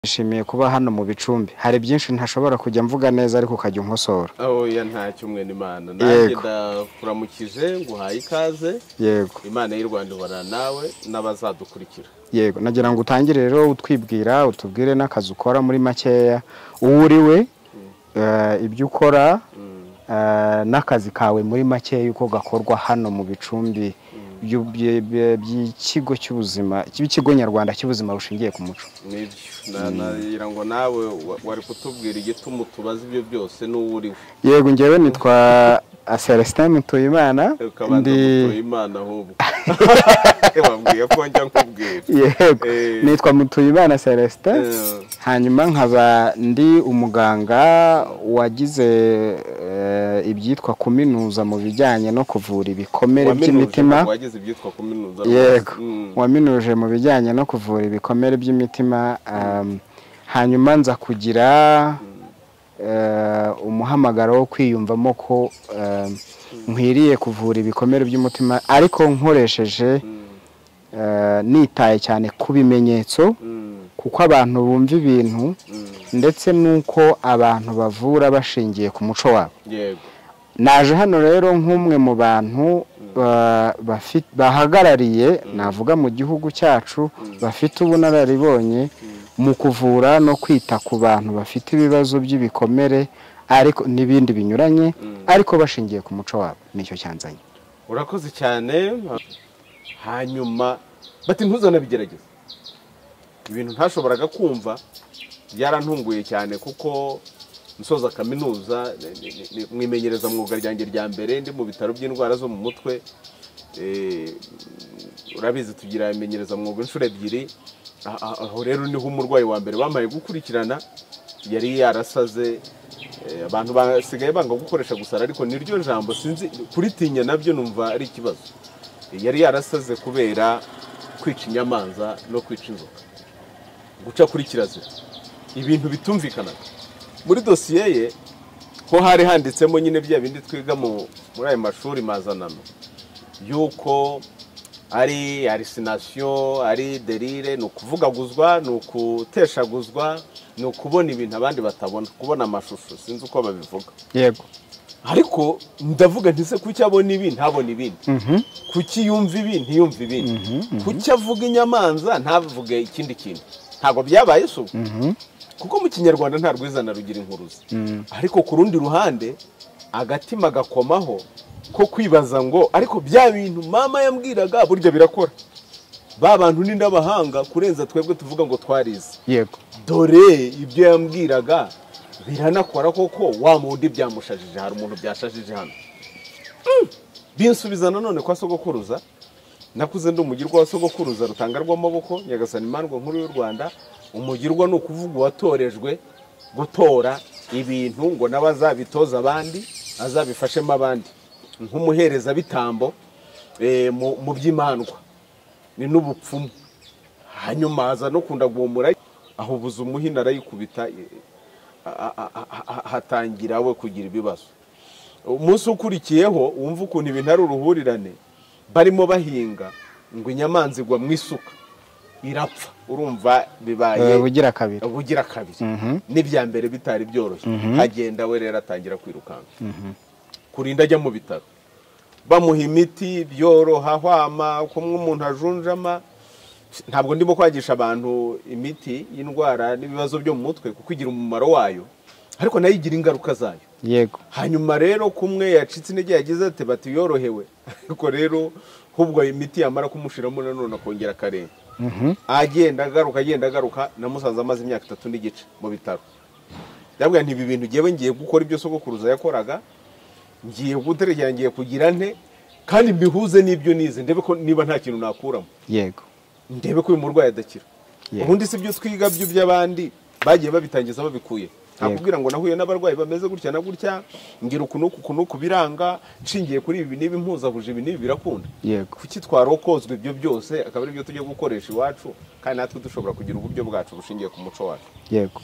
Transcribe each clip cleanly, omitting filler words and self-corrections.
Nishimiye kuba hano mu Bicumbi. Hari byinshi ntashobora kujya mvuga neza ariko ukajya unkosora. Ya nta cyumwe n'Imana. Nanjye ndakuramukije nguhaye ikaze. Yego. Imana y'u Rwanda ihorana nawe n'abazadukurikira. Yego. Nagira ngo utangire rero utwibwira, utubwire n'akazi ukora muri makeya. Uwuriwe ibyo ukora n'akazi kawe muri makeya uko gakorwa hano mu Bicumbi by'ikigo cy'ubuzima, cy'ikigo nyarwanda cy'ubuzima bushingiye ku muco. Nagira ngo nawe wari kutubwira igituma tubaza ibyo byose n'uwuriwe. Yego, ngewe nitwa Celestin Mutuyimana. Ndi Mutuyimana ahubwo. Bambwiye ko njya nkubwira. Yego, nitwa Mutuyimana Celestin. Hanyuma nkaba ndi umuganga wagize ibyitwa kuminuza mu bijyanye no kuvura ibikomere by'imitima. Wagize ibyitwa kuminuza. Yego, waminuje mu bijyanye no kuvura ibikomere by'imitima. Hanyuma nza kugira umuhamagaro wo kwiyumvamo ko nkwiriye kuvura ibikomere by'umutima ariko nkoresheje nitaye cyane ku bimenyetso, kuko abantu bumva ibintu ndetse nuko abantu bavura bashingiye ku muco wabo. Yego. Naje hano rero nk'umwe mu bantu bahagarariye navuga mu gihugu cyacu bafite ubunararibonye mu kuvura no kwita ku bantu bafite ibibazo by'ibikomere ariko n'ibindi binyuranye ariko bashingiye ku muco wabo. Nicyo cyanzanye. Urakoze cyane. Hanyuma bati ntuzanabigerageza. Ibintu ntashoboraga kumva byarantunguye cyane kuko nsoza kaminuza mwimenyereza mwuga ryanjye rya mbere ndi mu bitaro by'indwara zo mu mutwe. Urabizi tugira imenyereza mwuga inshuro ebyiri. Aho rero niho umurwayi wa mbere bamaye gukurikirana yari yarasaze. Abantu basigaye banga gukoresha gusara ariko niryo jambo sinzi kuritinya nabyo numva ari ikibazo. Yari yarasaze kubera kwica inyamanza no kwica inzoka, guca kuri kirazira, ibintu bitumvikanaga. Muri dosiye ye ho hari handitsemo nyine bya bindi twiga muri ayo mashuri mazanano yuko ari hallucination, ari delire, no kuvugaguzwa, no kuteshaguzwa, no kubona ibintu abandi batabona, kubona amashusho, sinzi uko babivuga. Yego. Ariko ndavuga ntise kuki abona ibi ntabona ibindi, kuki yumva ibi ntiyumva ibindi, kuki avuga inyamanza ntavuge ikindi kintu. Ntago byabaye so, kuko mu Kinyarwanda nta rwizana rugira inkuruzi. Ariko ku rundi ruhande agatima gakomaho ko kwibaza ngo ariko bya bintu mama yambwiraga burya birakora. Ba bantu ni ndabahanga kurenza twebwe tuvuga ngo twarize. Yego. Dore ibyo yambwiraga biranakora koko, wa mundi byamushajije. Hari umuntu byashajije hano. Binsubizana none kwa sogokuruza. Nakuze ndi umugirwa wa sogokuruza rutanga rw'amaboko Nyagasani Imandwa nkuru y'u Rwanda. Umugirwa no kuvuga watorejwe gutora ibintu ngo nabazabitoza abandi, azabifashemo abandi nk'umuhereza bitambo mu by'Imandwa ni n'ubupfumu. Hanyuma aza no kunda guhumura aho buza umuhina arayikubita, hatangira we kugira ibibazo. Umunsi ukurikiyeho wumva ukuntu ibintu ari uruhurirane, barimo bahinga ngo inyamanza igwa mu isuka irapfa. Urumva bibaye bugira kabiri. N'ibya mbere bitari byoroshye. Hagenda we rero atangira kwirukanka kurinda ajya mu bitaro, bamuha imiti byoroha hwama kumwe umuntu ajunjama. Ntabwo ndimo kwagisha abantu imiti y'indwara n'ibibazo byo mu mutwe kuko igira umumaro wayo, ariko nayo igira ingaruka zayo. Yego. Hanyuma rero kumwe yacitse intege yagize ati bati yorohewe, ariko rero hubwo imiti yamara kumushiramo nanone akongera akarenga. Agenda agaruka namusanze amaze imyaka 3 n'igice mu bitaro. Yabwiye nti ibi bintu giye ngiye gukora ibyo sogokuruza yakoraga, ngiye guterekera, ngiye kugira nte kandi mbihuze n'ibyo nize, ndebe ko niba nta kintu nakuramo. Yego. Ndebe ko uyu murwayi adakira. Ubundi si byo twiga byo by'abandi bagiye babitangiza babikuye. Nakubwira ngo nahuye n'abarwayi bameze gutya na gutya, ngira ukunuku biranga, nshingiye kuri ibi nibi mpuzahuje ibi nibi birakunda. Yego. Kuki twarokozwe ibyo byose akaba ari byo tujye gukoresha iwacu kandi natwe dushobora kugira uburyo bwacu bushingiye ku muco wacu. Yego.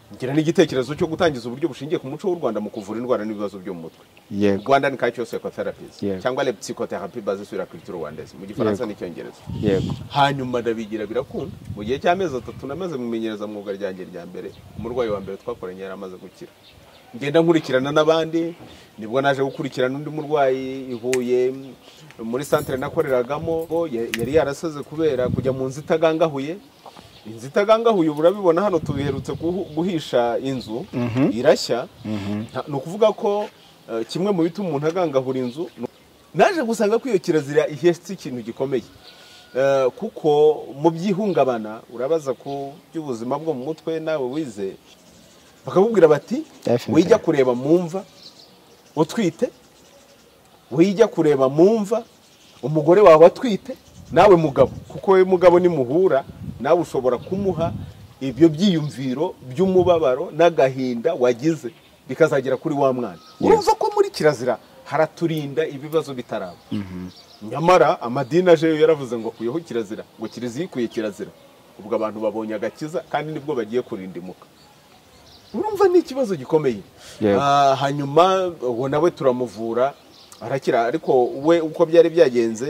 ngira n'igitekerezo cyo gutangiza uburyo bushingiye ku muco w'u Rwanda mu kuvura indwara n'ibibazo byo mu mutwe. Yego. Rwandan Cultural Psychotherapies Yego. cyangwa les psychothérapies basées sur la culture rwandaise mu gifaransa n'icyongereza. Yego. Hanyuma ndabigira birakunda. Mu gihe cy'amezi 3 namaze mumenyereza mwuga ryanjye rya mbere, umurwayi wa mbere twakoranye yaramaze gukira. Ngenda nkurikirana n'abandi, nibwo naje gukurikirana undi murwayi ihuye muri centre nakoreragamo, yari yarasaze kubera kujya mu nzitagangahuye. Inzitagangahuye urabibona hano tubiherutse guhisha inzu irashya. No kuvuga ko kimwe mu bituma umuntu agangahura inzu, naje gusanga ko iyo kirazira ihetse ikintu gikomeye. Kuko mu byihungabana urabaza ko by'ubuzima bwo mu mutwe nawe wize, bakabubwira bati wijya kureba mumva utwite, wijya kureba mumva umugore wawe atwite, nawe mugabo, kuko we mugabo ni muhura, nawe ushobora kumuha ibyo byiyumviro by'umubabaro n'agahinda wagize bikazagera kuri wa mwana. Urumva ko muri kirazira haraturinda ibibazo bitaraba. Nyamara amadini aje yaravuze ngo kuyeho kirazira, ngo kiriziye ikuye kirazira, ubwo abantu babonye agakiza kandi nibwo bagiye kurindimuka. Urumva ni ikibazo gikomeye. Hanyuma uwo nawe turamuvura arakira, ariko we uko byari byagenze.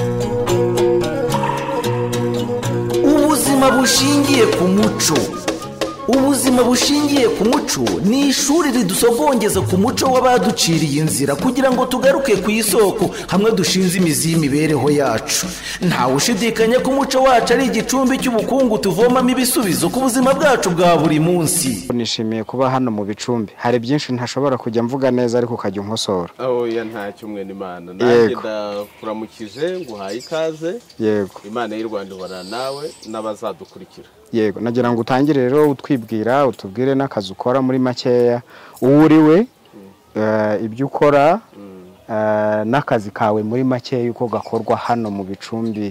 Ubuzima bushingiye ku muco. Ubuzima bushingiye ku muco ni ishuri ridusogongeza ku muco w'abaduciriye inzira kugira ngo tugaruke ku isoko, hamwe dushinze imizi y'imibereho yacu. Ntawe ushidikanya ko umuco wacu ari igicumbi cy'ubukungu tuvomamo ibisubizo ku buzima bwacu bwa buri munsi. Nishimiye kuba hano mu Bicumbi. Hari byinshi ntashobora kujya mvuga neza ariko ukajya unkosora. Ya nta cyumwe n'Imana. Nanjye ndakuramukije nguhaye ikaze. Yego. Imana y'u Rwanda ihorana nawe n'abazadukurikira. Yego, nagira ngo utangire rero utwibwira, utubwire n'akazi ukora muri makeya, uwo uriwe, ibyo ukora, n'akazi kawe muri makeya uko gakorwa hano mu Bicumbi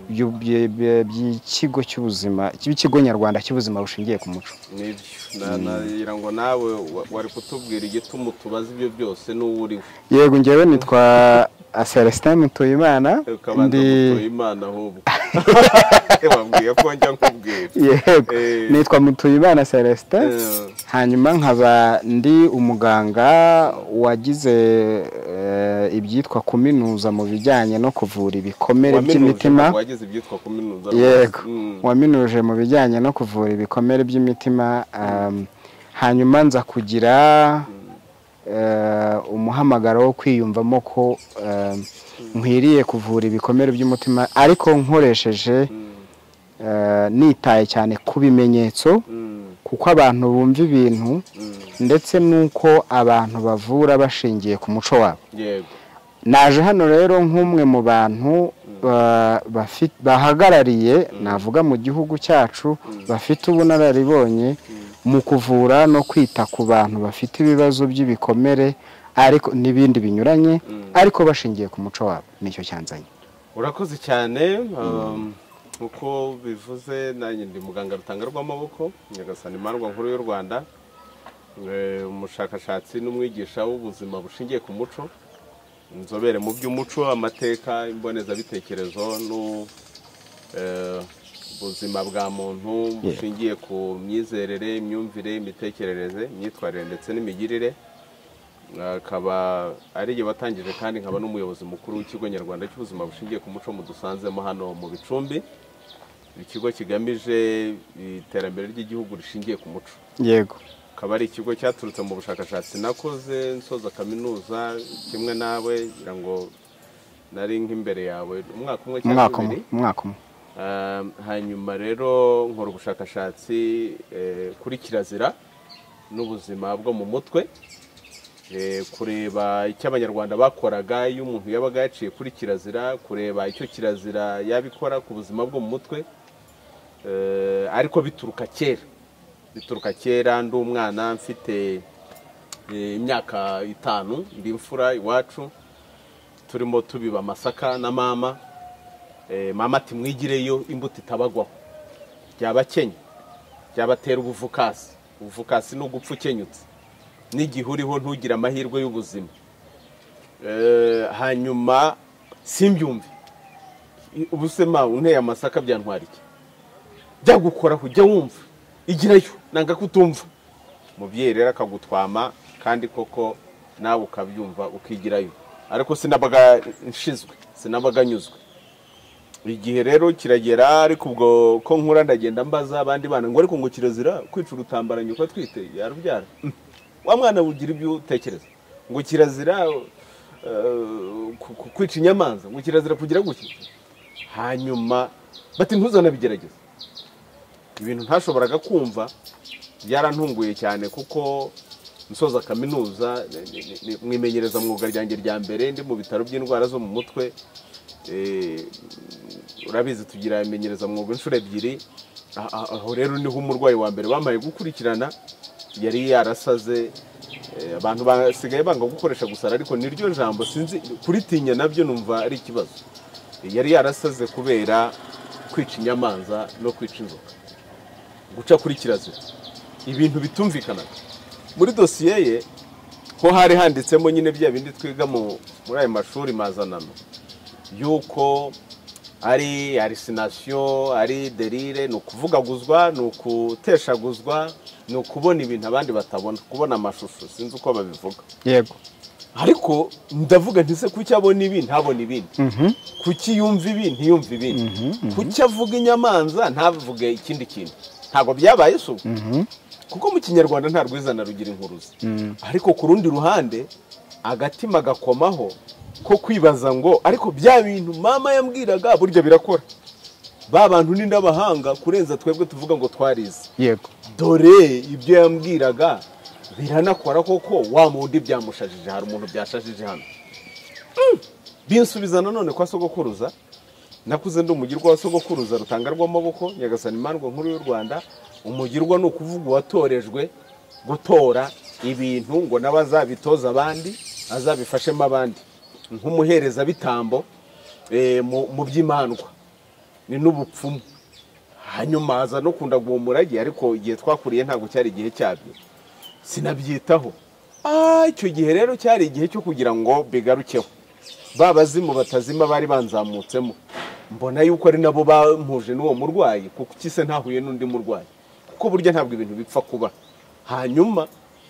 by'ikigo cy'ubuzima, cy'ikigo nyarwanda cy'ubuzima bushingiye ku muco. Nibyo, nagira ngo nawe wari kutubwira igituma tubaza ibyo byose n'uwo uriwe. Yego, njyewe nitwa Celestin Mutuyimana. Mutuyimana ahubwo wambwiye ko njya nkubwira. Yego, nitwa Mutuyimana Celestin. Hanyuma nkaba ndi umuganga wagize ibyitwa kuminuza mu bijyanye no kuvura ibikomere by'imitima. Wagize ibyitwa kuminuza. Yego, waminuje mu bijyanye no kuvura ibikomere by'imitima. Hanyuma nza kugira umuhamagaro wo kwiyumvamo ko nkwiriye kuvura ibikomere by'umutima, ariko nkoresheje nitaye cyane ku bimenyetso, kuko abantu bumva ibintu ndetse nuko abantu bavura bashingiye ku muco wabo. Naje hano rero nk'umwe mu bantu bahagarariye, navuga mu gihugu cyacu, bafite ubunararibonye mu kuvura no kwita ku bantu bafite ibibazo by'ibikomere ariko n'ibindi binyuranye, ariko bashingiye ku muco wabo. Nicyo cyanzanye. Urakoze cyane. Uko bivuze, nanjye ndi muganga Rutanga rw'amaboko, Nyagasani Imandwa nkuru y'u Rwanda, umushakashatsi n'umwigisha w'ubuzima bushingiye ku muco, inzobere mu by'umuco, amateka, imbonezabitekerezo ubuzima bwa muntu bushingiye ku myizerere, imyumvire, imitekerereze, imyitwarire ndetse n'imigirire. Akaba ari igihe watangije kandi nkaba n'umuyobozi mukuru w'ikigo nyarwanda cy'ubuzima bushingiye ku muco mudusanzemo hano mu Bicumbi. Ikigo kigamije iterambere ry'igihugu rishingiye ku muco. Yego. Akaba ari ikigo cyaturutse mu bushakashatsi nakoze nsoza kaminuza kimwe nawe, kugira ngo nari nk'imbere yawe umwaka umwe cyangwa ibiri. Umwaka umwe. Hanyuma rero nkora ubushakashatsi kuri kirazira n'ubuzima bwo mu mutwe, kureba icyo abanyarwanda bakoraga iyo umuntu yabaga yaciye kuri kirazira, kureba icyo kirazira yabikora ku buzima bwo mu mutwe, ariko bituruka kera. Ndi umwana mfite imyaka 5, ndi imfura iwacu, turimo tubiba amasaka na mama. Mama ati mwigireyo imbuto itabagwaho, byabakenya, byabatera ubuvukasi no gupfa ukenyutse, n'igihe uriho ntugira amahirwe y'ubuzima. Hanyuma simbyumve, ubusema unteye amasaka byantwara iki? Jya gukoraho, jya wumva, igirayo, nanga kutumva, umubyeyi rero akagutwama kandi koko nawe ukabyumva ukigirayo, ariko sinabaga nshizwe, sinabaga nyuzwe. Igihe rero kiragera, ariko ubwo ko nkura ndagenda mbaza abandi bana ngo ariko ngo kirazira kwica urutambaranye uko twite yarubyara. Wa mwana ugira ibyo utekereza ngo kirazira kwica inyamanza, ngo kirazira kugira gutya. Hanyuma bati ntuzanabigerageza. Ibintu ntashoboraga kumva byarantunguye cyane, kuko nsoza kaminuza mwimenyereza mwuga ryanjye rya mbere ndi mu bitaro by'indwara zo mu mutwe. Urabizi tugira imenyereza mwuga inshuro ebyiri. Aho rero niho umurwayi wa mbere bamaye gukurikirana yari yarasaze. Abantu basigaye banga gukoresha gusara, ariko niryo jambo sinzi kuritinya nabyo numva ari ikibazo. Yari yarasaze kubera kwica inyamanza no kwica inzoka, guca kuri kirazira, ibintu bitumvikanaga. Muri dosiye ye ho hari handitsemo nyine bya bindi twiga muri ayo mashuri mazanano, yuko ari hallucination, ari delire, ni ukuvugaguzwa, ni ukuteshaguzwa, ni ukubona ibintu abandi batabona, kubona amashusho, sinzi uko babivuga. Yego. Ariko ndavuga ntise kuki abona ibi ntabona ibindi, kuki yumva ibi ntiyumva ibindi, kuki avuga inyamanza ntavuge ikindi kintu. Ntabwo byabaye so, kuko mu Kinyarwanda nta rwizana rugira inkuruzi. Ariko ku rundi ruhande agatima gakomaho ko kwibaza ngo ariko bya bintu mama yambwiraga burya birakora. Ba bantu ni ndabahanga kurenza twebwe tuvuga ngo twarize. Yego. Dore ibyo yambwiraga biranakora koko, wa mundi byamushajije. Hari umuntu byashajije hano. Binsubiza nanone kwa sogokuruza. Nakuze ndi umugirwa wa sogokuruza rutangarwa amaboko, Nyagasani Imandwa nkuru y'u Rwanda. Umugirwa no kuvuga watorejwe gutora ibintu ngo nabazabitoza abandi, azabifashemo abandi, nk'umuhereza bitambo mu by'Imandwa ni n'ubupfumu. Hanyuma aza no kunda guhumurage, ariko igihe twakuriye ntabwo cyari igihe cyabyo, sinabyitaho. Icyo gihe rero cyari igihe cyo kugira ngo bigarukeho. Babazimu batazima bari banzamutsemo, mbona yuko ari nabo bampuje n'uwo murwayi, kuko kise ntahuye n'undi murwayi, kuko burya ntabwo ibintu bipfa kuba. Hanyuma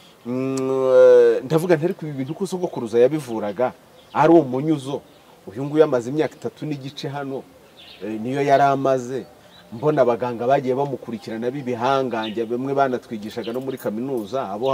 ndavuga ntari ku ibintu ko sogokuruza yabivuraga ari umunyuzo. Uyu nguyu amaze imyaka 3 n'igice hano, niyo yari amaze. Mbona abaganga bagiye bamukurikirana bibihangange, bamwe banatwigishaga no muri kaminuza, abo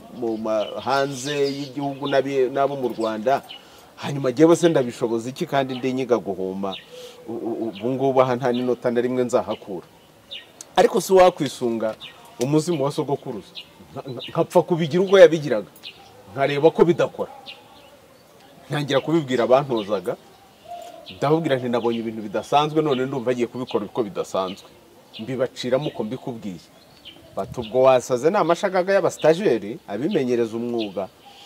hanze y'igihugu nabo mu Rwanda. Hanyuma giye bose ndabishoboza iki kandi ndi nyiga guhuma. Ubu ngubu aha nta n'inota na rimwe nzahakura. Ariko si wakwisunga umuzimu wa sogokuruza, nkapfa kubigira uko yabigiraga, nkareba ko bidakora. Ntangira kubibwira abantozaga, ndababwira nti nabonye ibintu bidasanzwe, none ndumva agiye kubikora uko bidasanzwe. Mbibaciramo uko mbikubwiye. Batubwo wasaze n'amashagaga y'abastajeri abimenyereza umwuga.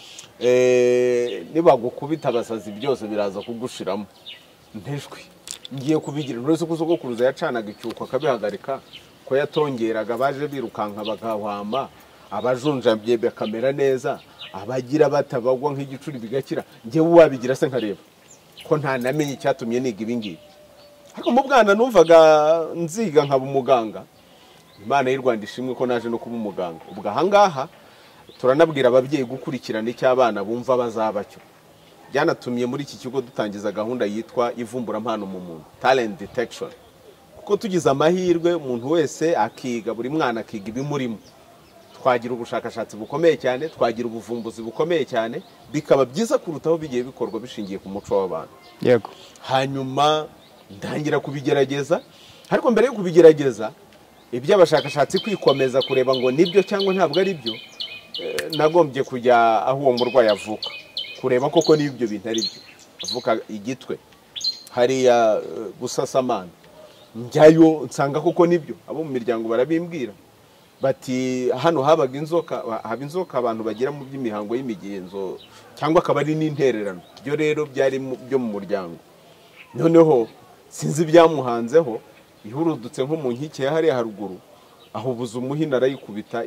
Nibagukubita abasazi byose biraza kugushiramo. Ntejwe ngiye kubigira, nurese ko sogokuruza yacanaga icyuko akabihagarika, ko yatongeraga baje birukanka bagahwama, abajunjambye bakamera neza, abagira batabagwa nk'igicuri bigakira. Ngewe wabigira se nkareba ko nta namenye icyatumye niga ibingibi. Ariko mu bwana numvaga nziga nkaba umuganga. Imana y'u Rwanda ishimwe ko naje no kuba umuganga. Ubwo ahangaha turanabwira ababyeyi gukurikirana icy'abana bumva bazabacyo. Byanatumye muri iki kigo dutangiza gahunda yitwa ivumbura mpano mu muntu, talent detection. Kuko tugize amahirwe umuntu wese akiga, buri mwana akiga ibimurimo, twagira ubushakashatsi bukomeye cyane, twagira ubuvumbuzi bukomeye cyane, bikaba byiza kurutaho bigiye bikorwa bishingiye ku muco w'abantu. Yego. Hanyuma ndangira kubigerageza, ariko mbere yo kubigerageza iby'abashakashatsi kwikomeza kureba ngo nibyo cyangwa ntabwo ari byo, nagombye kujya aho uwo murwayi avuka, kureba koko n'ibyo bintu ari byo. Avuka Igitwe hariya Busasamana, njyayo nsanga koko nibyo. Abo mu miryango barabimbwira bati hano habaga inzoka, haba inzoka abantu bagira mu by'imihango y'imigenzo, cyangwa akaba ari n'intererano. Byo rero byari byo mu muryango. Noneho sinzi byamuhanzeho, ihurudutse nko mu nkike hariya haruguru, aho buza umuhina arayikubita,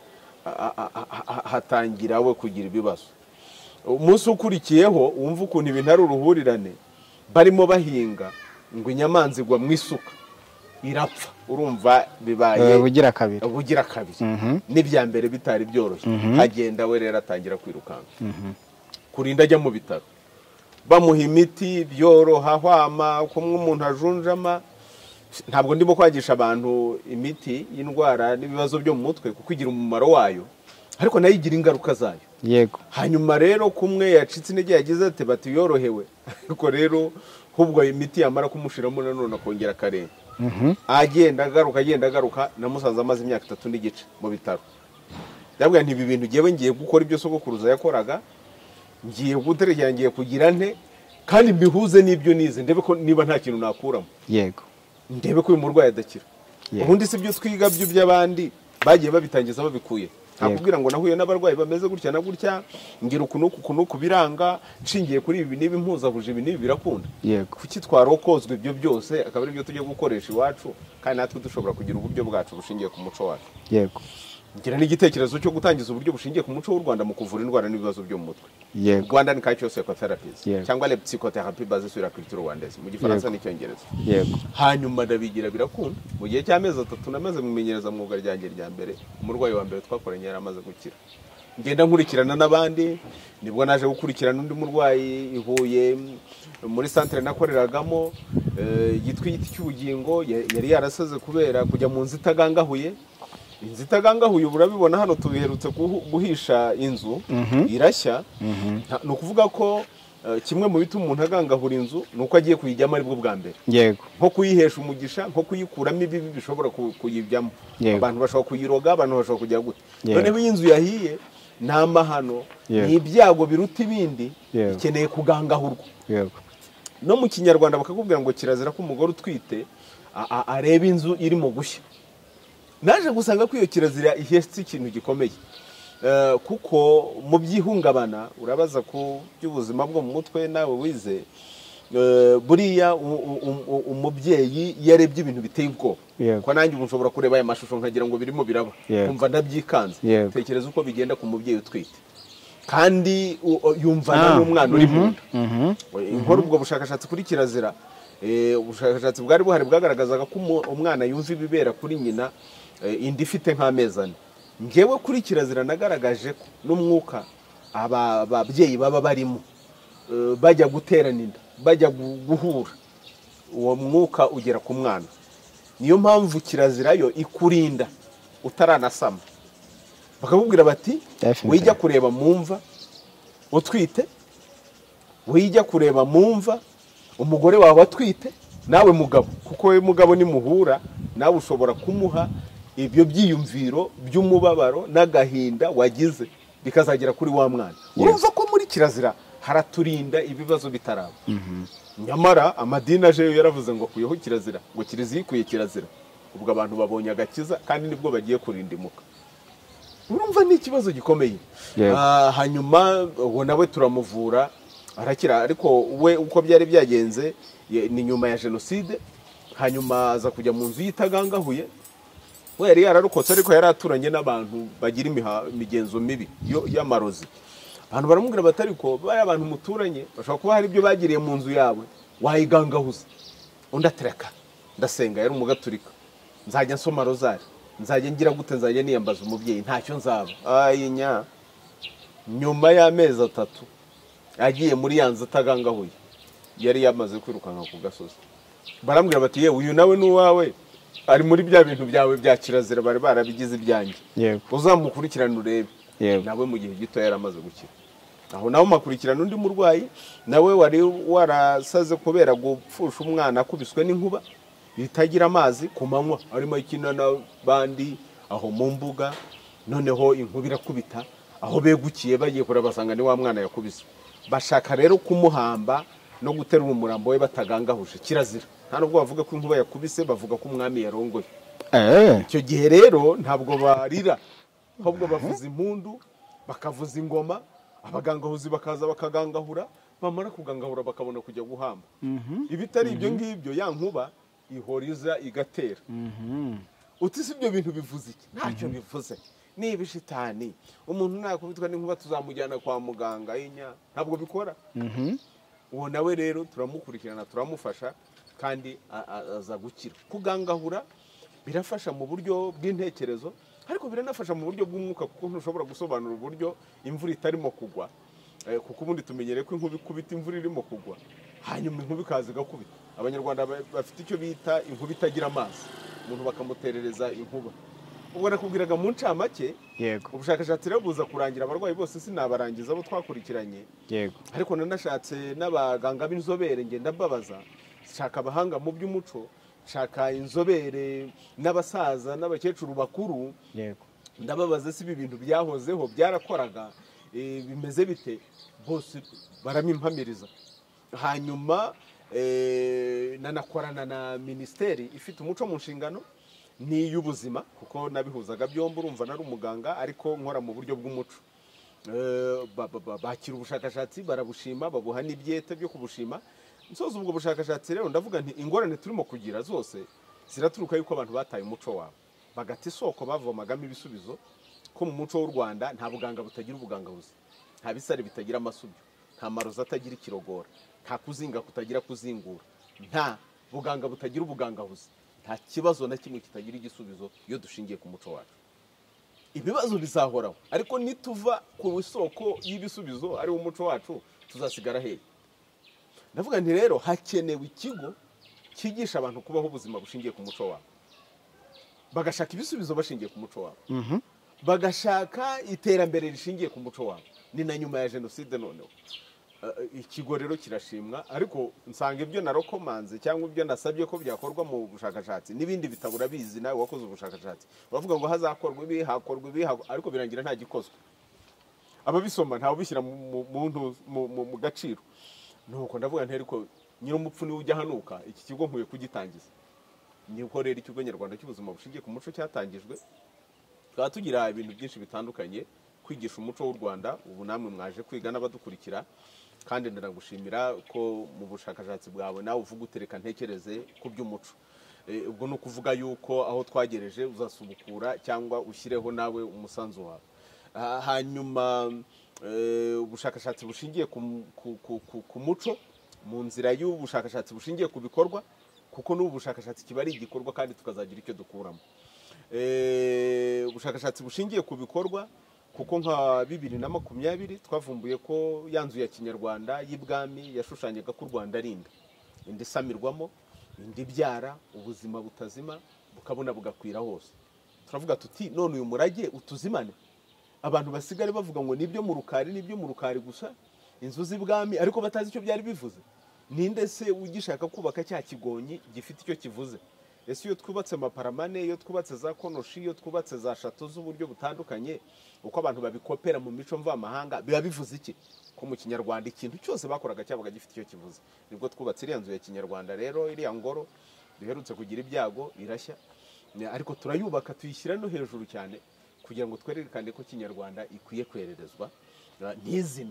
hatangira we kugira ibibazo. Umunsi ukurikiyeho wumva ukuntu ibintu ari uruhurirane, barimo bahinga ngo inyamanza igwa mu isuka, irapfa urumva bibaye bugira kabiri n'ibya mbere bitari byoroshye agenda we rero atangira kwirukanka kurinda ajya mu bitaro bamuha imiti byoroha hwama kumwe umuntu ajunjama. Ntabwo ndimo kwagisha abantu imiti y'indwara n'ibibazo byo mu mutwe kuko igira umumaro wayo ariko nayo igira ingaruka zayo. Yego. Hanyuma rero kumwe yacitse intege yagize ati bati yorohewe ariko rero hubwo imiti yamara kumushiramo nanone akongera akarenge. Agenda agaruka namusanze amaze imyaka 3 n'igice mu bitaro. Yabwiye nti ibi bintu giyewe ngiye gukora ibyo sogokuruza yakoraga, ngiye guterekera ngiye kugira nte kandi mbihuze n'ibyo nize ndebe ko niba nta kintu nakuramo. Yego. Ndebe ko uyu murwayi adakira. Ubundi si byo twiga byo by'abandi bagiye babitangiza babikuye. Nakubwira ngo nahuye n'abarwayi bameze gutya na gutya ngira ukunuku biranga nshingiye kuri ibi nibi mpuzahuje ibi nibi birakunda. Kuki twarokozwe ibyo byose akaba ari byo tujye gukoresha iwacu kandi natwe dushobora kugira uburyo bwacu bushingiye ku muco wacu. Yego. Ngira n'igitekerezo cyo gutangiza uburyo bushingiye ku muco w'u Rwanda mu kuvura indwara n'ibibazo byo mu mutwe. Rwandan Cultural Psychotherapy cyangwa les psychothérapies basées sur la culture rwandaise mu gifaransa n'icyongereza. Yego. Hanyuma ndabigira birakunda mu gihe cy'amezi 3 namaze mumenyereza mu mwuga ryanjye rya mbere umurwayi wa mbere twakoranye yaramaze gukira. Ngenda nkurikirana n'abandi nibwo naje gukurikirana undi murwayi ihuye muri centre nakoreragamo yitwa igiti cy'ubugingo yari yarasaze kubera kujya mu nzitagangahuye. Inzitagangahuye urabibona hano tubiherutse guhisha inzu irashya. No kuvuga ko kimwe mu bituma umuntu agangahura inzu nuko agiye kuyijyamo aribwo bwa mbere. Yego. Nko kuyihesha umugisha nko kuyikuramo ibibi bishobora kuyijyamo. Abantu bashobora kuyiroga abantu bashobora kujya gute. Noneho inzu yahiye n'amahano n'ibyago biruta ibindi ikeneye kugangahurwa. Yego. No mu Kinyarwanda bakakubwira ngo kirazira ko umugore utwite areba inzu iri mu gushya. Naje gusanga ko iyo kirazira ihetse ikintu gikomeye kuko mu byihungabana urabaza ko by'ubuzima bwo mu mutwe nawe wize buriya umubyeyi yarebye ibintu biteye ubwoba ko nanjye ushobora kureba aya mashusho nkagira ngo birimo biraba kumva ndabyikanze. Tekereza uko bigenda ku mubyeyi utwite kandi yumvana n'umwana uri mu nda. Inkora ubwo bushakashatsi kuri kirazira ubushakashatsi bwari buhari bwagaragazaga ko umwana yumva ibibera kuri nyina indi ifite nk'amezi 4. Ngewe kuri kirazira nagaragaje ko n'umwuka ababyeyi baba barimo bajya guterana inda bajya guhura uwo mwuka ugera ku mwana. Niyo mpamvu kirazira yo ikurinda utaranasama. Bakakubwira bati wijya kureba mumva utwite, wijya kureba mumva umugore wawe atwite nawe mugabo kuko we mugabo ni muhura nawe ushobora kumuha ibyo byiyumviro by'umubabaro n'agahinda wagize bikazagera kuri wa mwana. Urumva ko muri kirazira haraturinda ibibazo bitaraba. Nyamara amadini aje yaravuze ngo kuyeho kirazira ngo kirizi ikuye kirazira ubwo abantu babonye agakiza kandi nibwo bagiye kurinda imuka. Urumva ni ikibazo gikomeye. Hanyuma uwo nawe turamuvura arakira ariko we uko byari byagenze ni nyuma ya jenoside. Hanyuma aza kujya mu nzu yitagangahuye. We yari yararukotse ariko yari aturanye n'abantu bagira imigenzo mibi y'amarozi. Abantu baramubwira batari ko bari abantu muturanye bashobora kuba hari ibyo bagiriye mu nzu yawe wayigangahuza. Undi atereka ndasenga yari umugaturika nzajya nsoma rozari nzajya ngira gute nzajya niyambaza umubyeyi ntacyo nzaba. Ayinya nyuma y'amezi 3 agiye muri yanze atagangahuye yari yamaze kwirukanka ku gasozi. Barambwira bati yewe uyu nawe n'uwawe ari muri bya bintu byawe bya kirazira bari barabigize ibyanjye. Uzamukurikirana urebe. Nawe mu gihe gito yaramaze gukira. Aho nawe makurikirana undi murwayi nawe wari warasaze kubera gupfusha umwana akubiswe n'inkuba itagira amazi ku manywa arimo ikina n'abandi aho mu mbuga. Noneho inkuba irakubita aho begukiye bagiye kurabasanga ni wa mwana yakubiswe. Bashaka rero kumuhamba no guterura umurambo we batagangahuje kirazira. Nta nubwo bavuga ko inkuba yakubise bavuga ko umwami yarongoye. Icyo gihe rero ntabwo barira ahubwo bavuza impundu bakavuza ingoma abagangahuzi bakaza bakagangahura bamara kugangahura bakabona kujya guhamba. Ibitari ibyo ngibyo ya nkuba ihoriza igatera. Uti si ibyo bintu bivuze iki? Ntacyo bivuze. Ni ibishitani. Umuntu nakubitwa n'inkuba tuzamujyana kwa muganga inya ntabwo bikora. Uwo nawe rero turamukurikirana turamufasha kandi aza gukira. Kugangahura birafasha mu buryo bw'intekerezo, ariko biranafasha mu buryo bw'umwuka, kuko ntushobora gusobanura uburyo imvura itarimo kugwa, kuko ubundi tumenyereye ko inkuba ikubita imvura irimo kugwa, hanyuma inkuba ikaza igakubita. Abanyarwanda bafite icyo bita inkuba itagira amazi, umuntu bakamuterereza inkuba. Ubwo nakubwiraga mu ncamake, yego, ubushakashatsi rero buza kurangira abarwayi bose sinabarangiza abo twakurikiranye, yego, ariko nanashatse n'abaganga b'inzobere, ngenda mbabaza, shaka abahanga mu by'umuco, shaka inzobere n'abasaza n'abakecuru bakuru, yego, ndababaza si ibi bintu byahozeho byarakoraga, bimeze bite, bose baramimpamiriza. Hanyuma nanakorana na minisiteri ifite umuco mu nshingano n'iy'ubuzima, kuko nabihuzaga byombi, urumva nari umuganga ariko nkora mu buryo bw'umuco. Bakira ubushakashatsi barabushima, babuha n'ibyete byo kubushima. Nsoza ubwo bushakashatsi rero ndavuga nti ingorane turimo kugira zose ziraturuka yuko abantu bataye umuco wabo, bagata isoko bavomagamo ibisubizo, ko mu muco w'u Rwanda nta buganga butagira ubugangabuzi, nta bisare bitagira amasubyo, nta marozi atagira ikirogora, nta kuzinga kutagira kuzingura, nta buganga butagira ubugangabuzi, nta kibazo na kimwe kitagira igisubizo iyo dushingiye ku muco wacu. Ibibazo bizahoraho, ariko nituva ku isoko y'ibisubizo ari wo muco wacu, tuzasigara hehe? Ndavuga nti rero hakenewe ikigo cyigisha abantu kubaho ubuzima bushingiye ku muco wabo, bagashaka ibisubizo bashingiye ku muco wabo, bagashaka iterambere rishingiye ku muco wabo. Ni na nyuma ya jenoside noneho ikigo rero kirashimwa, ariko nsanga ibyo narokomanze cyangwa ibyo nasabye ko byakorwa mu bushakashatsi n'ibindi bitabura bizi, nawe wakoze ubushakashatsi bavuga ngo hazakorwa ibi, hakorwa ibi, ariko birangira nta gikozwe. Ababisoma ntawe bishyira mu gaciro. Nuko ndavuga nti ariko nyir'umupfu niwe ujya hanuka, iki kigo nkwiye kugitangiza. Niko rero ikigo nyarwanda cy'ubuzima bushingiye ku muco cyatangijwe. Tukaba tugira ibintu byinshi bitandukanye kwigisha umuco w'u Rwanda. Ubu namwe mwaje kwiga n'abadukurikira, kandi ndanagushimira ko mu bushakashatsi bwawe nawe uvuga utereka ntekereze ku by'umuco. Ubwo ni ukuvuga yuko aho twagereje uzasubukura cyangwa ushyireho nawe umusanzu wawe. Hanyuma ubushakashatsi bushingiye ku muco mu nzira y'ubushakashatsi bushingiye ku bikorwa, kuko n'ubu bushakashatsi kiba ari igikorwa kandi tukazagira icyo dukuramo. Ubushakashatsi bushingiye ku bikorwa, kuko nka 2020 twavumbuye ko ya nzu ya kinyarwanda y'ibwami yashushanyaga ko u Rwanda ari indi isamirwamo, indi byara ubuzima butazima bukabona bugakwira hose. Turavuga tuti none uyu murage utuzimane, abantu basigare bavuga ngo nibyo mu rukari gusa, inzu z'ibwami, ariko batazi icyo byari bivuze. Ninde se ugishaka kubaka cya kigonyi gifite icyo kivuze? Ese iyo twubatse amaparamane, iyo twubatse za konoshi, iyo twubatse za shato z'uburyo butandukanye, uko abantu babikopera mu mico mvamahanga, biba bivuze iki? Ko mu kinyarwanda ikintu cyose bakoraga cyabaga gifite icyo kivuze. Nibwo twubatse iriya nzu ya kinyarwanda rero, iriya ngoro duherutse kugira ibyago irashya, ariko turayubaka tuyishyira no hejuru cyane, kugira ngo twerekane ko kinyarwanda ikwiye kwererezwa ntizime.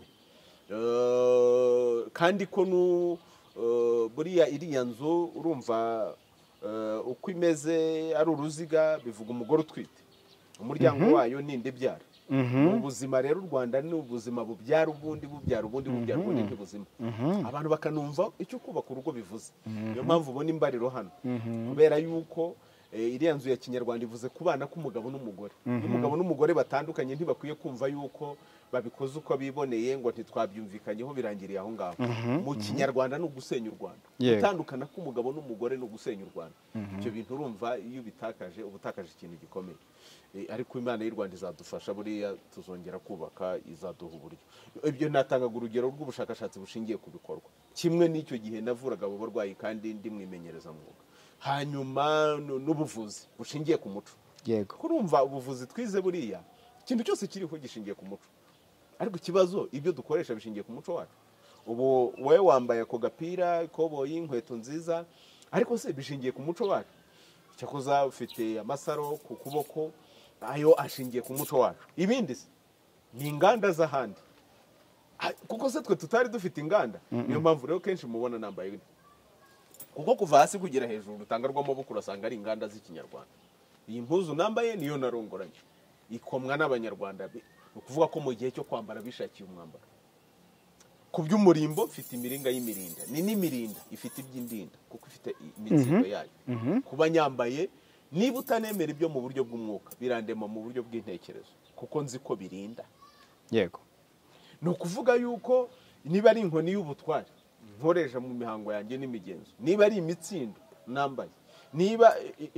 Kandi ko buriya iriya nzu urumva uko imeze ari uruziga, bivuga umugore utwite, umuryango wayo ninde byara. Ubuzima rero u Rwanda ni ubuzima bubyara ubundi, bubyara ubundi, bubyara ubundi ntibuzima. Abantu bakanumva icyo kubaka urugo bivuze. Niyo mpamvu ubona imbariro hano, kubera yuko iriya nzu ya kinyarwanda ivuze kubana k'umugabo n'umugore. Umugabo n'umugore batandukanye ntibakwiye kumva yuko babikoze uko biboneye ngo ntitwabyumvikanyeho birangiriye aho ngaho. Mu kinyarwanda ni ugusenya u Rwanda. Gutandukana k'umugabo n'umugore ni ugusenya u Rwanda. Ibyo bintu urumva iyo bitakaje ubutakaje ikintu gikomeye. Ariko Imana y'u Rwanda izadufasha, buriya tuzongera kubaka, izaduha uburyo. Ibyo natangaga urugero rw'ubushakashatsi bushingiye ku bikorwa, kimwe n'icyo gihe navuraga abo barwayi kandi ndi mwimenyereza mwuga. Hanyuma n'ubuvuzi bushingiye ku muco. Yego, kurumva ubuvuzi twize buriya ikintu cyose kiriho gishingiye ku muco, ariko ikibazo ibyo dukoresha bishingiye ku muco wacu. Ubu wowe wambaye ako gapira, ikoboyi, inkweto nziza, ariko se bishingiye ku muco wacu. Cyakoza ufite amasaro ku kuboko, ayo ashingiye ku muco wacu. Ibindi se ni inganda z'ahandi, kuko se twe tutari dufite inganda. Niyo mpamvu rero kenshi mubona nambaye, kuko kuva hasi kugera hejuru rutanga rw'amaboko urasanga ari inganda z'ikinyarwanda. Iyi mpuzu nambaye niyo narongoranye, ikomwa n'abanyarwanda. Ukuvuga ko mu gihe cyo kwambara bishakiye umwambaro. ku by'umurimbo mfite imiringa y'imirinda, ni n'imirinda ifite iby'indinda kuko ifite imitsindo yayo. Kuba nyambaye, niba utanemera ibyo mu buryo bw'umwuka birandema mu buryo bw'intekerezo kuko nzi ko birinda. Yego. Ni ukuvuga yuko niba ari inkoni y'ubutware nkoresha mu mihango yanjye n'imigenzo, niba ari imitsindo nambaye, niba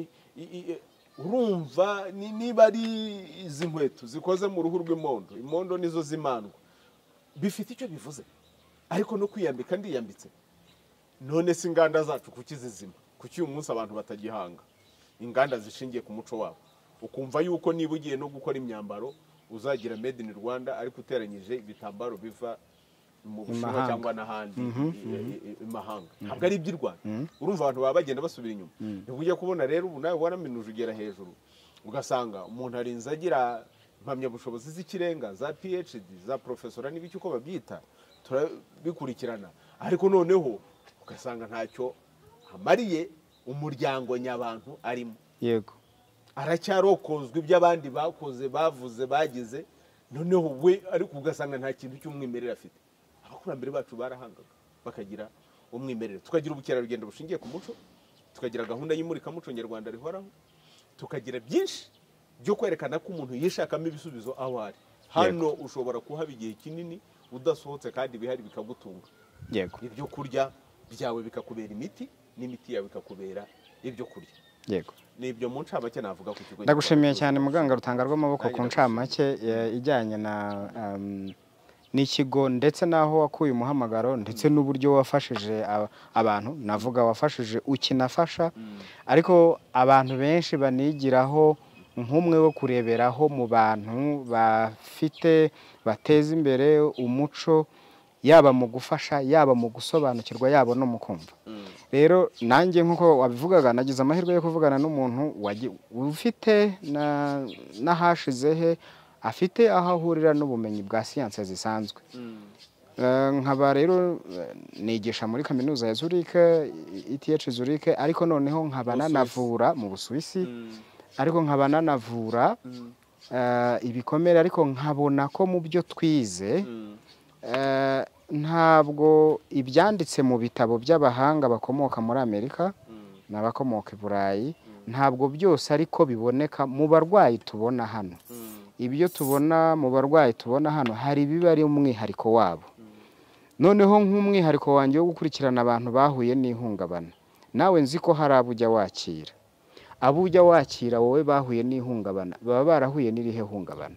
urumva niba ari izi nkweto zikoze mu ruhu rw'imondo, imondo nizo zimandwa, bifite icyo bivuze. Ariko no kwiyambika ndiyambitse, none se inganda zacu kuki zizima? Kuki uyu munsi abantu batagihanga inganda zishingiye ku muco wabo? Ukumva yuko niba ugiye no gukora imyambaro uzagira made in Rwanda, ariko uteranyije ibitambaro biva mu Bushinwa cyangwa n'ahandi imahanga, ntabwo ari iby'i Rwanda. Urumva abantu baba bagenda basubira inyuma. Nibwo ujya kubona rero ubu nawe waraminuje ugera hejuru, ugasanga umuntu arinze agira impamyabushobozi z'ikirenga za PhD za profesora n'ibiki uko babyita, turabikurikirana, ariko noneho ugasanga ntacyo amariye umuryango nyabantu arimo. Yego. Aracyarokozwa ibyo abandi bakoze bavuze bagize, noneho we ariko ugasanga nta kintu cy'umwimerere afite. Abakurambere bacu barahangaga bakagira umwimerere, tukagira ubukerarugendo bushingiye ku muco, tukagira gahunda y'imurikamuco nyarwanda rihoraho, tukagira byinshi byo kwerekana ko umuntu yishakamo ibisubizo aho ari. Hano ushobora kuhaba igihe kinini udasohotse kandi bihari bikagutunga. Yego. Ibyo kurya byawe bikakubera imiti, n'imiti yawe bikakubera ibyo kurya. Yego. Nibyo mu ncamake navuga ku kigo. Ndagushimiye cyane muganga Rutanga rw'amaboko ku ncamake ijyanye na n'ikigo ndetse naho wakuye umuhamagaro ndetse n'uburyo wafashije abantu, navuga wafashije ukinafasha, ariko abantu benshi banigiraho nk'umwe wo kureberaho mu bantu bafite bateza imbere umuco, yaba mu gufasha, yaba mu gusobanukirwa, yaba no mu kumva. Rero nanjye nk'uko wabivugaga nagize amahirwe yo kuvugana n'umuntu ufite n'ahashize he, afite aho ahurira n'ubumenyi bwa siyanse zisanzwe. Nkaba rero nigisha muri kaminuza ya Zurich, ETH Zurich, ariko noneho nkaba nanavura mu Busuwisi, ariko nkaba nanavura ibikomere, ariko nkabona ko mu byo twize ntabwo ibyanditse mu bitabo by'abahanga bakomoka muri Amerika n'abakomoka i Burayi, ntabwo byose ariko biboneka mu barwayi tubona hano. Ibyo tubona mu barwayi tubona hano hari biba ari umwihariko wabo. Noneho nk'umwihariko wanjye wo gukurikirana abantu bahuye n'ihungabana, nawe nzi ko hari abo ujya wakira. Abo ujya wakira wowe bahuye n'ihungabana baba barahuye n'irihe hungabana?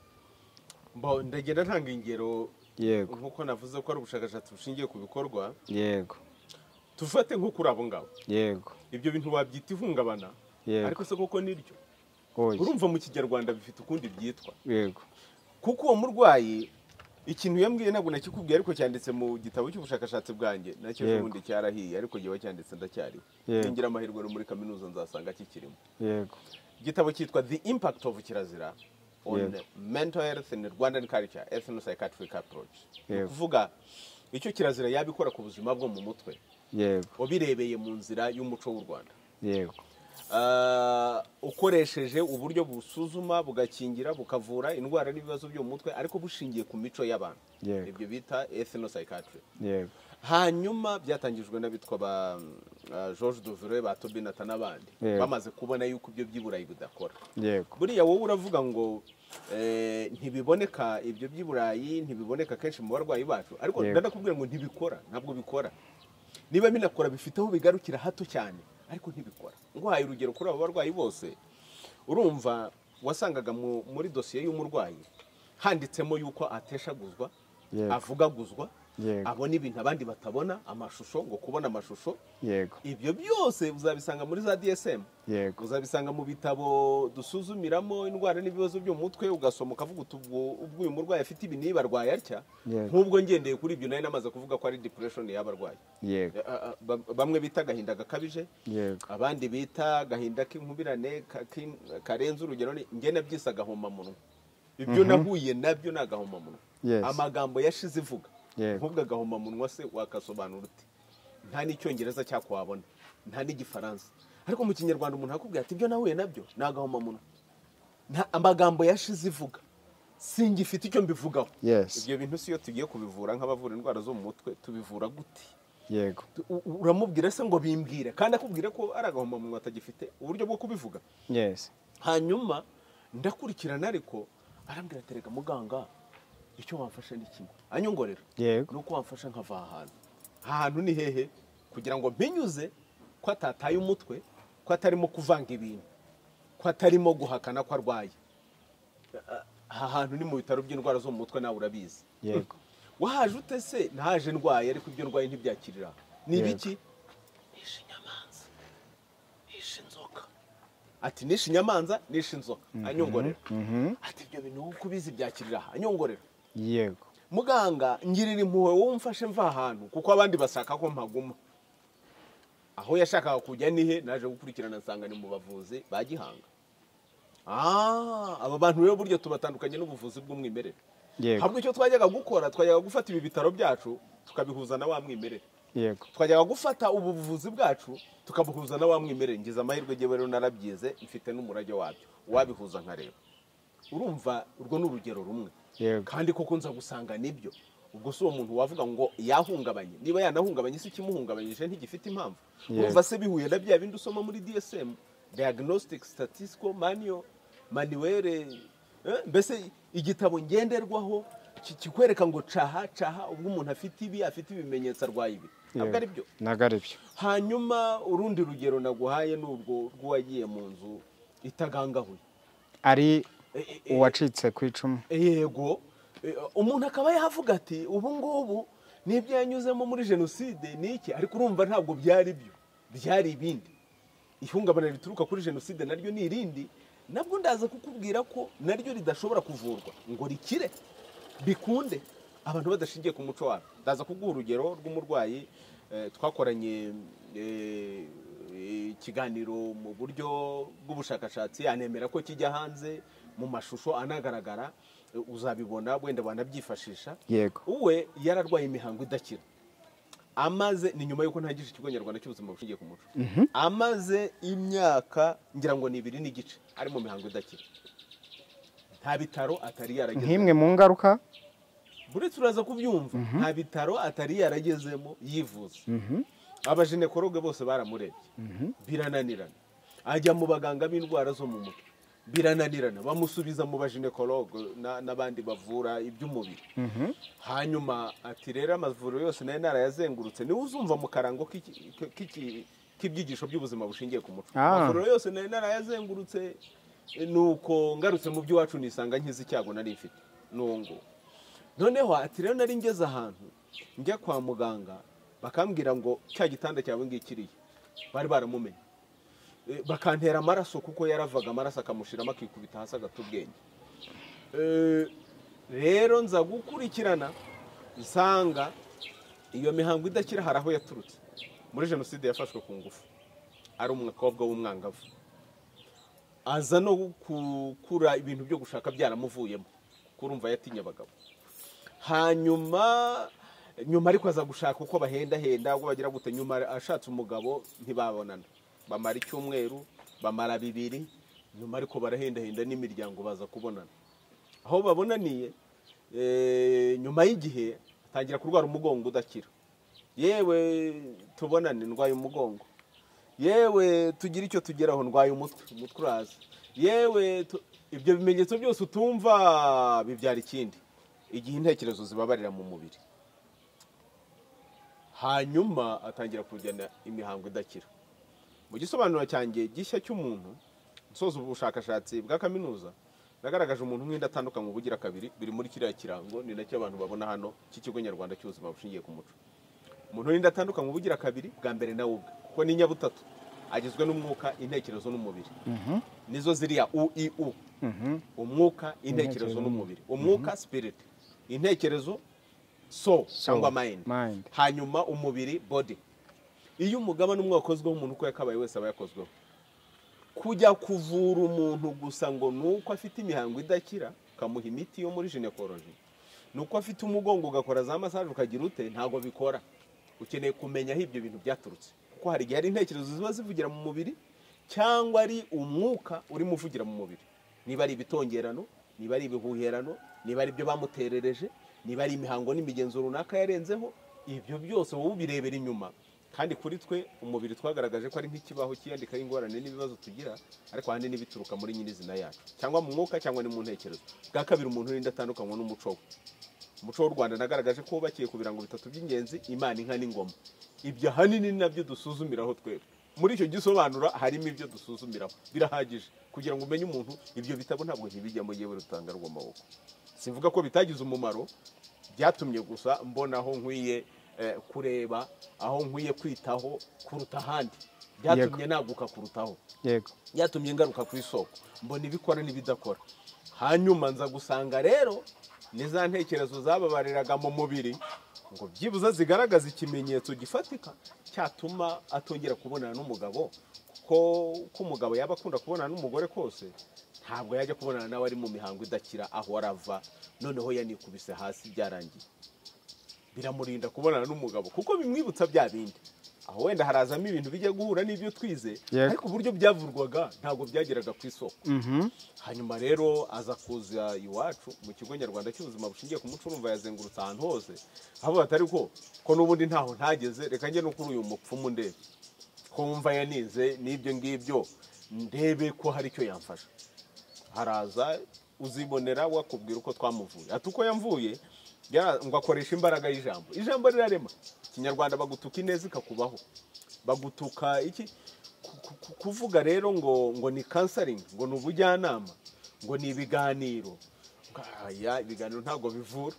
Ndagenda ntanga ingero. Yego. Nkuko navuze ko ari ubushakashatsi bushingiye ku bikorwa. Yego. Tufate nko kuri abo ngabo. Yego. Ibyo bintu wabyita ihungabana, ariko se koko niryo? Urumva mu Kinyarwanda bifite ukundi byitwa. Yego. Kuko uwo murwayi ikintu yambwiye ntabwo nakikubwiye, ariko cyanditse mu gitabo cy'ubushakashatsi bwanjye, nacyo ubundi cyarahiye, ariko gihe wacyanditse ndacyari. Ngira amahirwe muri kaminuza nzasanga kikirimo. Yego. Igitabo cyitwa The Impact of Kirazira on Mental Health in Rwandan Culture, Ethno-Psychiatric Approach. Kuvuga icyo kirazira yabikora ku buzima bwo mu mutwe. Yego. Wabirebeye mu nzira y'umuco w'u Rwanda. Yego. Ukoresheje uburyo busuzuma bugakingira bukavura indwara n'ibibazo byo mu mutwe, ariko bushingiye ku mico y'abantu. Ibyo bita Ethno-Psychiatry. Yego. Hanyuma byatangijwe n'abitwa ba George Duvire, ba Tobinata n'abandi, bamaze kubona yuko ibyo by'iburayi budakora. Yego. Buriya wowe uravuga ngo ntibiboneka ibyo by'iburayi, ntibiboneka kenshi mu barwayi bacu, ariko ndakubwira ngo ntibikora, ntabwo bikora. Niba binakora bifite aho bigarukira hato cyane, ariko ntibikora. Nguhaye urugero kuri abo barwayi bose, urumva wasangaga muri dosiye y'umurwayi handitsemo yuko ateshaguzwa, avugaguzwa, abona ibintu abandi batabona, amashusho, ngo kubona amashusho. Ibyo byose uzabisanga muri za DSM, uzabisanga mu bitabo dusuzumiramo indwara n'ibibazo byo mu mutwe, ugasoma ukavuga ubwo uyu murwayi afite ibi niba arwaye atya. Nk'ubwo ngendeye kuri ibyo nari namaze kuvuga ko ari depression y'abarwayi. Bamwe bita agahinda gakabije, abandi bita agahinda k'inkubirane karenze urugero, njye nabyise agahomamunwa. Ibyo nahuye nabyo ni agahomamunwa. Amagambo yashize ivuga. Nk'ubwo agahomamunwa se wakasobanura uti? Nta n'icyongereza cyakwabona, nta n'igifaransa, ariko mu Kinyarwanda umuntu akubwira ati ibyo nahuye nabyo ni agahomamunwa. Amagambo yashize ivuga singifite icyo mbivugaho. Yes. Ibyo bintu siyo tugiye kubivura nk'abavura indwara zo mu mutwe, tubivura gute? Yego. Uramubwira se ngo bimbwire, kandi akubwire ko ari agahomamunwa atagifite uburyo bwo kubivuga. Yes. Hanyuma ndakurikirana, ariko arambwira ati reka muganga, icyo wamfasha ni kimwe. Anyongorera. Yego. Nuko wamfasha nkava ahantu. Ahantu ni hehe? Kugira ngo mpinyuze ko atataye umutwe, ko atarimo kuvanga ibintu, ko atarimo guhakana ko arwaye. Aha hantu ni mu bitaro by'indwara zo mu mutwe, nawe urabizi. Yego. Wahaje ute se? Naje ndwaye, ariko ibyo ndwaye ntibyakirira. Ni ibiki? Nishe inyamanza, nishe inzoka. Ati nishe inyamanza, nishe inzoka. Anyongorera. Ati ibyo bintu uko ubizi byakirira. Anyongorera. Yego. Muganga, ngirira impuhwe wowe umfashe mva ahantu, kuko abandi basaka ko mpaguma. Aho yashakaga kujya nihe? Naje gukurikirana nsanga ni mu bavuzi ba Gihanga. Aba bantu rero buryo tubatandukanye n'ubuvuzi bw'umwimerere. Yego. Habwo icyo twajyaga gukora, twajyaga gufata ibi bitaro byacu tukabihuza na wa mwimerere. Yego. Twajyaga gufata ubu buvuzi bwacu tukabuhuza na wa mwimerere. Ngize amahirwe ngewe rero narabyize, mfite n'umurage wabyo. Wabihuza nkareba. Urumva urwo ni urugero rumwe. Yego. Kandi koko nza gusanga nibyo. Ubwo si uwo muntu wavuga ngo yahungabanye. Niba yanahungabanye si kimuhungabanyije ntigifite impamvu. Urumva se bihuye na bya bindi usoma muri DSM, Diagnostic Statistical Manual, mbese igitabo ngenderwaho kikwereka ngo caha ubwo umuntu afite ibi, afite ibimenyetso arwaye ibi. Ntabwo ari byo. Ntabwo ari byo. Hanyuma urundi rugero naguhaye n'urwo rw'uwagiye mu nzu itagangahuye. Ari uwacitse ku icumu. Yego. Umuntu akaba yavuga ati ubu ngubu nibyo yanyuzemo muri jenoside niki, ariko urumva ntabwo byari byo, byari ibindi. Ihungabana rituruka kuri jenoside naryo ni irindi, nabwo ndaza kukubwira ko naryo ridashobora kuvurwa ngo rikire bikunde abantu badashingiye ku muco wabo. Ndaza kuguha urugero rw'umurwayi twakoranye ikiganiro mu buryo bw'ubushakashatsi, anemera ko kijya hanze mu mashusho anagaragara, uzabibona wenda banabyifashisha. Yego. Uwe yararwaye imihango idakira, amaze ni nyuma yuko ntagisha ikigo nyarwanda cy'ubuzima bushingiye ku muco. Amaze imyaka ngira ngo ni 2 n'igice ari mu mihango idakira, nta bitaro atari yarageze. Nk'imwe mu ngaruka buri turaza kubyumva. Nta bitaro atari yaragezemo yivuza. Abaginekologe bose baramurebye, birananirana. Ajya mu baganga b'indwara zo mu mutwe, birananirana. Bamusubiza mu baginekologe n'abandi bavura iby'umubiri. Hanyuma ati rero amavuriro yose nayo narayazengurutse, niwe uzumva mu karango k'ibyigisho by'ubuzima bushingiye ku muco. Amavuriro yose nayo narayazengurutse, nuko ngarutse mu by'iwacu nisanga nkize icyago nari mfite n'uwo. Noneho ati rero nari ngeze ahantu njya kwa muganga, bakambwira ngo cya gitanda cyawe ngikiriye. Bari baramumenye, bakantera amaraso kuko yaravaga amaraso akamushiramo akikubita hasi agata ubwenge. Rero nza gukurikirana nsanga iyo mihango idakira hari aho yaturutse. Muri jenoside yafashwe ku ngufu, ari umukobwa w'umwangavu, aza no gukura ibintu byo gushaka byaramuvuyemo, kurumva yatinya abagabo. Hanyuma ariko aza gushaka uko bahenda ubwo bagira gute. Nyuma ashatse umugabo ntibabonana, bamara icyumweru, bamara 2, nyuma ariko barahenda n'imiryango baza kubonana. Aho babonaniye nyuma y'igihe atangira kurwara umugongo udakira. Yewe tubonane ndwaye umugongo, yewe tugira icyo tugeraho ndwaye umutwe uraza, yewe ibyo bimenyetso byose utumva bibyara ikindi, igihe intekerezo zibabarira mu mubiri. Hanyuma atangira kujyana imihango idakira. Mu gisobanuro cyanjye gishya cy'umuntu nsoza ubushakashatsi bwa kaminuza, nagaragaje umuntu nk'inda atandukanye ubugira kabiri, biri muri kiriya kirango, ni nacyo abantu babona hano cy'ikigo nyarwanda cy'ubuzima bushingiye ku muco. Umuntu n'inda atandukanye ubugira kabiri, bwa mbere nawe ubwe kuko ni nyabutatu, agizwe n'umwuka, intekerezo n'umubiri. Nizo ziriya UIU, umwuka, intekerezo n'umubiri. Umwuka spirit, intekerezo soul cyangwa mind, hanyuma umubiri body. Iyo umugabane umwe wakozweho umuntu uko yakabaye wese aba yakozweho. Kujya kuvura umuntu gusa ngo nuko afite imihango idakira kamuha imiti yo muri gynecology, nuko afite umugongo ugakora za massage ukagira ute, ntago bikora. Ukeneye kumenya aho ibyo bintu byaturutse, kuko hari igihe ari intekerezo ziba zivugira mu mubiri cyangwa ari umwuka urimo uvugira mu mubiri. Niba ari ibitongerano, niba ari ibihuherano, niba ari ibyo bamuterereje, niba ari imihango n'imigenzo runaka yarenzeho, ibyo byose wowe ubirebera inyuma. Kandi kuri twe umubiri twagaragaje ko ari nk'ikibaho cyiyandikaho ingorane n'ibibazo tugira, ariko ahandi n'ibituruka muri nyirizina yacu, cyangwa mu mwuka cyangwa ni mu ntekerezo. Bwa kabiri, umuntu n'indi atandukanywa n'umuco we. Umuco w'u Rwanda nagaragaje ko wubakiye ku birango bitatu by'ingenzi: Imana, inka n'ingoma. Ibyo ahanini ni nabyo dusuzumiraho twebwe. Muri icyo gisobanura harimo ibyo dusuzumiraho, birahagije kugira ngo umenye umuntu. Ibyo bitabo ntabwo ntibijyamo yewe rutanga rw'amaboko. Simvuga ko bitagize umumaro, byatumye gusa mbona aho nkwiye kureba, aho nkwiye kwitaho kuruta ahandi. Byatumye naguka kurutaho, byatumye ngaruka ku isoko, mbona ibikora n'ibidakora. Hanyuma nza gusanga rero niza ntekerezo zababariraga mu mubiri ngo byibuze zigaragaza ikimenyetso gifatika cyatuma atongera kubonana n'umugabo, ko umugabo yaba akunda kubonana n'umugore kose, ntabwo yajya kubonana nawe ari mu mihango idakira aho arava, noneho yanikubise hasi byarangiye. Biramurinda kubonana n'umugabo kuko bimwibutsa bya bindi. Aho wenda harazamo ibintu bijya guhura n'ibyo twize, ariko uburyo byavurwaga ntabwo byageraga ku isoko. Hanyuma rero aza kuza iwacu mu kigo nyarwanda cy'ubuzima bushingiye ku muco, urumva yazengurutse ahantu hose, aho batari ko n'ubundi ntaho ntageze, reka njye no kuri uyu mupfumu ndebe ko wumva yanize n'ibyo ngibyo, ndebe ko hari icyo yamfasha. Haraza uzibonera wakubwira uko twamuvuye. Ati uko yamvuye ngo akoresha imbaraga y'ijambo. Ijambo rirarema. Kinyarwanda bagutuka ineza ikakubaho, bagutuka iki, kuvuga rero ngo ni counseling, ngo ni ubujyanama, ngo ni ibiganiro. Ibiganiro ntabwo bivura.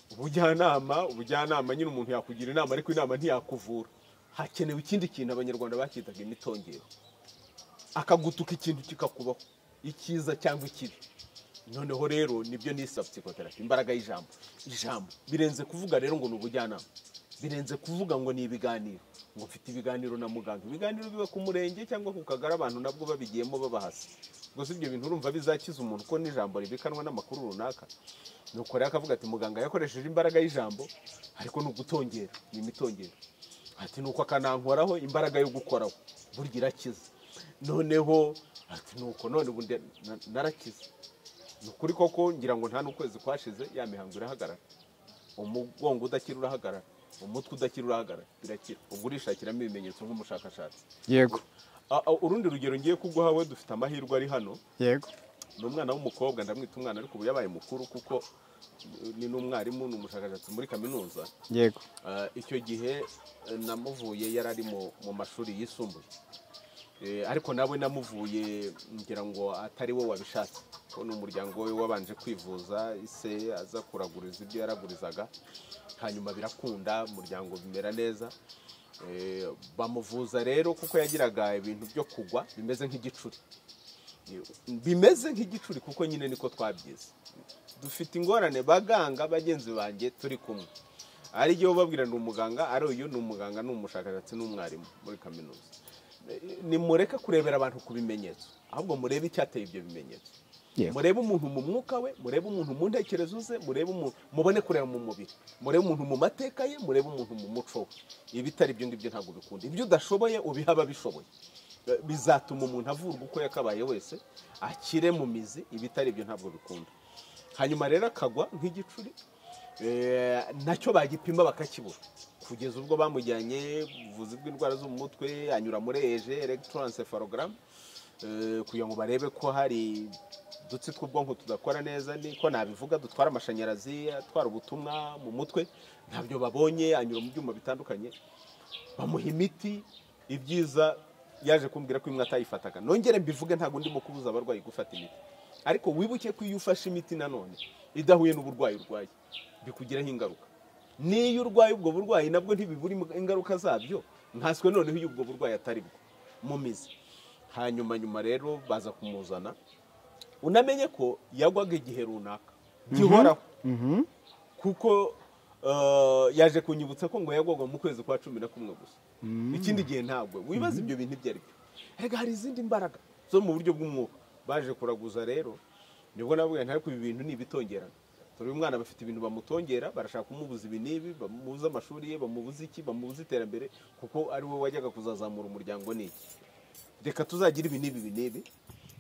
Ubujyanama nyine umuntu yakugira inama, ariko inama ntiyakuvura. Hakenewe ikindi kintu abanyarwanda bakitaga imitongero. Akagutuka ikintu kikakubaho, icyiza cyangwa ikibi. Noneho rero nibyo nisa psychotherapy, imbaraga y'ijambo. Ijambo birenze kuvuga rero ngo ni ubujyanama, birenze kuvuga ngo ni ibiganiro, ngo mfite ibiganiro na muganga. Ibiganiro biba ku murenge cyangwa ku kagara, abantu nabwo babigiyemo babahasi. Ubwo si ibyo bintu urumva bizakiza umuntu ko n'ijambo ribikanwa n'amakuru runaka. Nuko rero akavuga ati muganga yakoresheje imbaraga y'ijambo, ariko ni ugutongera, ni imitongero. Ati nuko akanankoraho imbaraga yo gukoraho, burya irakiza. Noneho ati nuko none ubu narakiza. Nukuri koko ngira ngo nta n'ukwezi kwashize ya mihango irahagarara, umugongo udakira urahagarara, umutwe udakira urahagarara, birakira. Ubwo urishakiramo ibimenyetso nk'umushakashatsi. Yego. Urundi rugero ngiye kuguha, we dufite amahirwe ari hano. Yego. Ni umwana w'umukobwa, ndamwita umwana ariko ubu yabaye mukuru kuko ni n'umwarimu, ni umushakashatsi muri kaminuza. Yego. Icyo gihe namuvuye yari ari mu mashuri yisumbuye, ariko nawe namuvuye ngira ngo atari we wabishatse, ko ni umuryango we wabanje kwivuza, ise aza kuraguriza ibyo yaragurizaga, hanyuma birakunda, umuryango bimera neza. Bamuvuza rero kuko yagiraga ibintu byo kugwa bimeze nk'igicuri, kuko nyine niko twabyize. Dufite ingorane baganga bagenzi banjye turi kumwe, ari igihe babwira ni umuganga, ari uyu ni umuganga, ni umushakashatsi, n'umwarimu muri kaminuza. Nimureke kurebera abantu ku bimenyetso, ahubwo murebe icyateye ibyo bimenyetso. Murebe umuntu mu mwuka we, murebe umuntu mu ntekerezo ze, mubone kureba mu mubiri, murebe umuntu mu mateka ye, murebe umuntu mu muco we. Ibitari ibyo ngibyo ntabwo bikunda. Ibyo udashoboye ubiha ababishoboye, bizatuma umuntu avurwa uko yakabaye wese, akire mu mizi. Ibitari ibyo ntabwo bikunda. Hanyuma rero akagwa nk'igicuri, nacyo bagipima bakakibura, kugeza ubwo bamujyanye ubuvuzi bw'indwara zo mu mutwe, anyura muri electroencephalogram, kugira ngo barebe ko hari udutsi tw'ubwonko tudakora neza, niko nabivuga, dutwara amashanyarazi, atwara ubutumwa mu mutwe. Ntabyo babonye, anyura mu byuma bitandukanye, bamuha imiti. Ibyiza yaje kumbwira ko imwe atayifataga. Nongere mbivuge, ntabwo ndimo kubuza abarwayi gufata imiti, ariko wibuke ko iyo ufashe imiti nanone idahuye n'uburwayi urwaye, bikugiraho ingaruka. Niyo urwaye ubwo burwayi nabwo ntibibura ingaruka zabyo, nkaswe noneho iyo ubwo burwayi atari bwo mu mizi. Hanyuma rero baza kumuzana, unamenye ko yagwaga igihe runaka gihoraho, kuko yaje kunyibutsa ko ngo yagwaga mu kwezi kwa 11 gusa. Ikindi gihe ntabwo. Wibaza ibyo bintu ibyo ari byo. Erega hari izindi mbaraga zo mu buryo bw'umwuka baje kuraguza. Rero nibwo navuga nti ariko ibi bintu ni ibitongerana. Turi umwana bafite ibintu bamutongera, barashaka kumubuza ibi n'ibi, bamubuza amashuri ye, bamubuza iki, bamubuza iterambere, kuko ari we wajyaga kuzazamura umuryango n'iki. Reka tuzagira ibi n'ibi,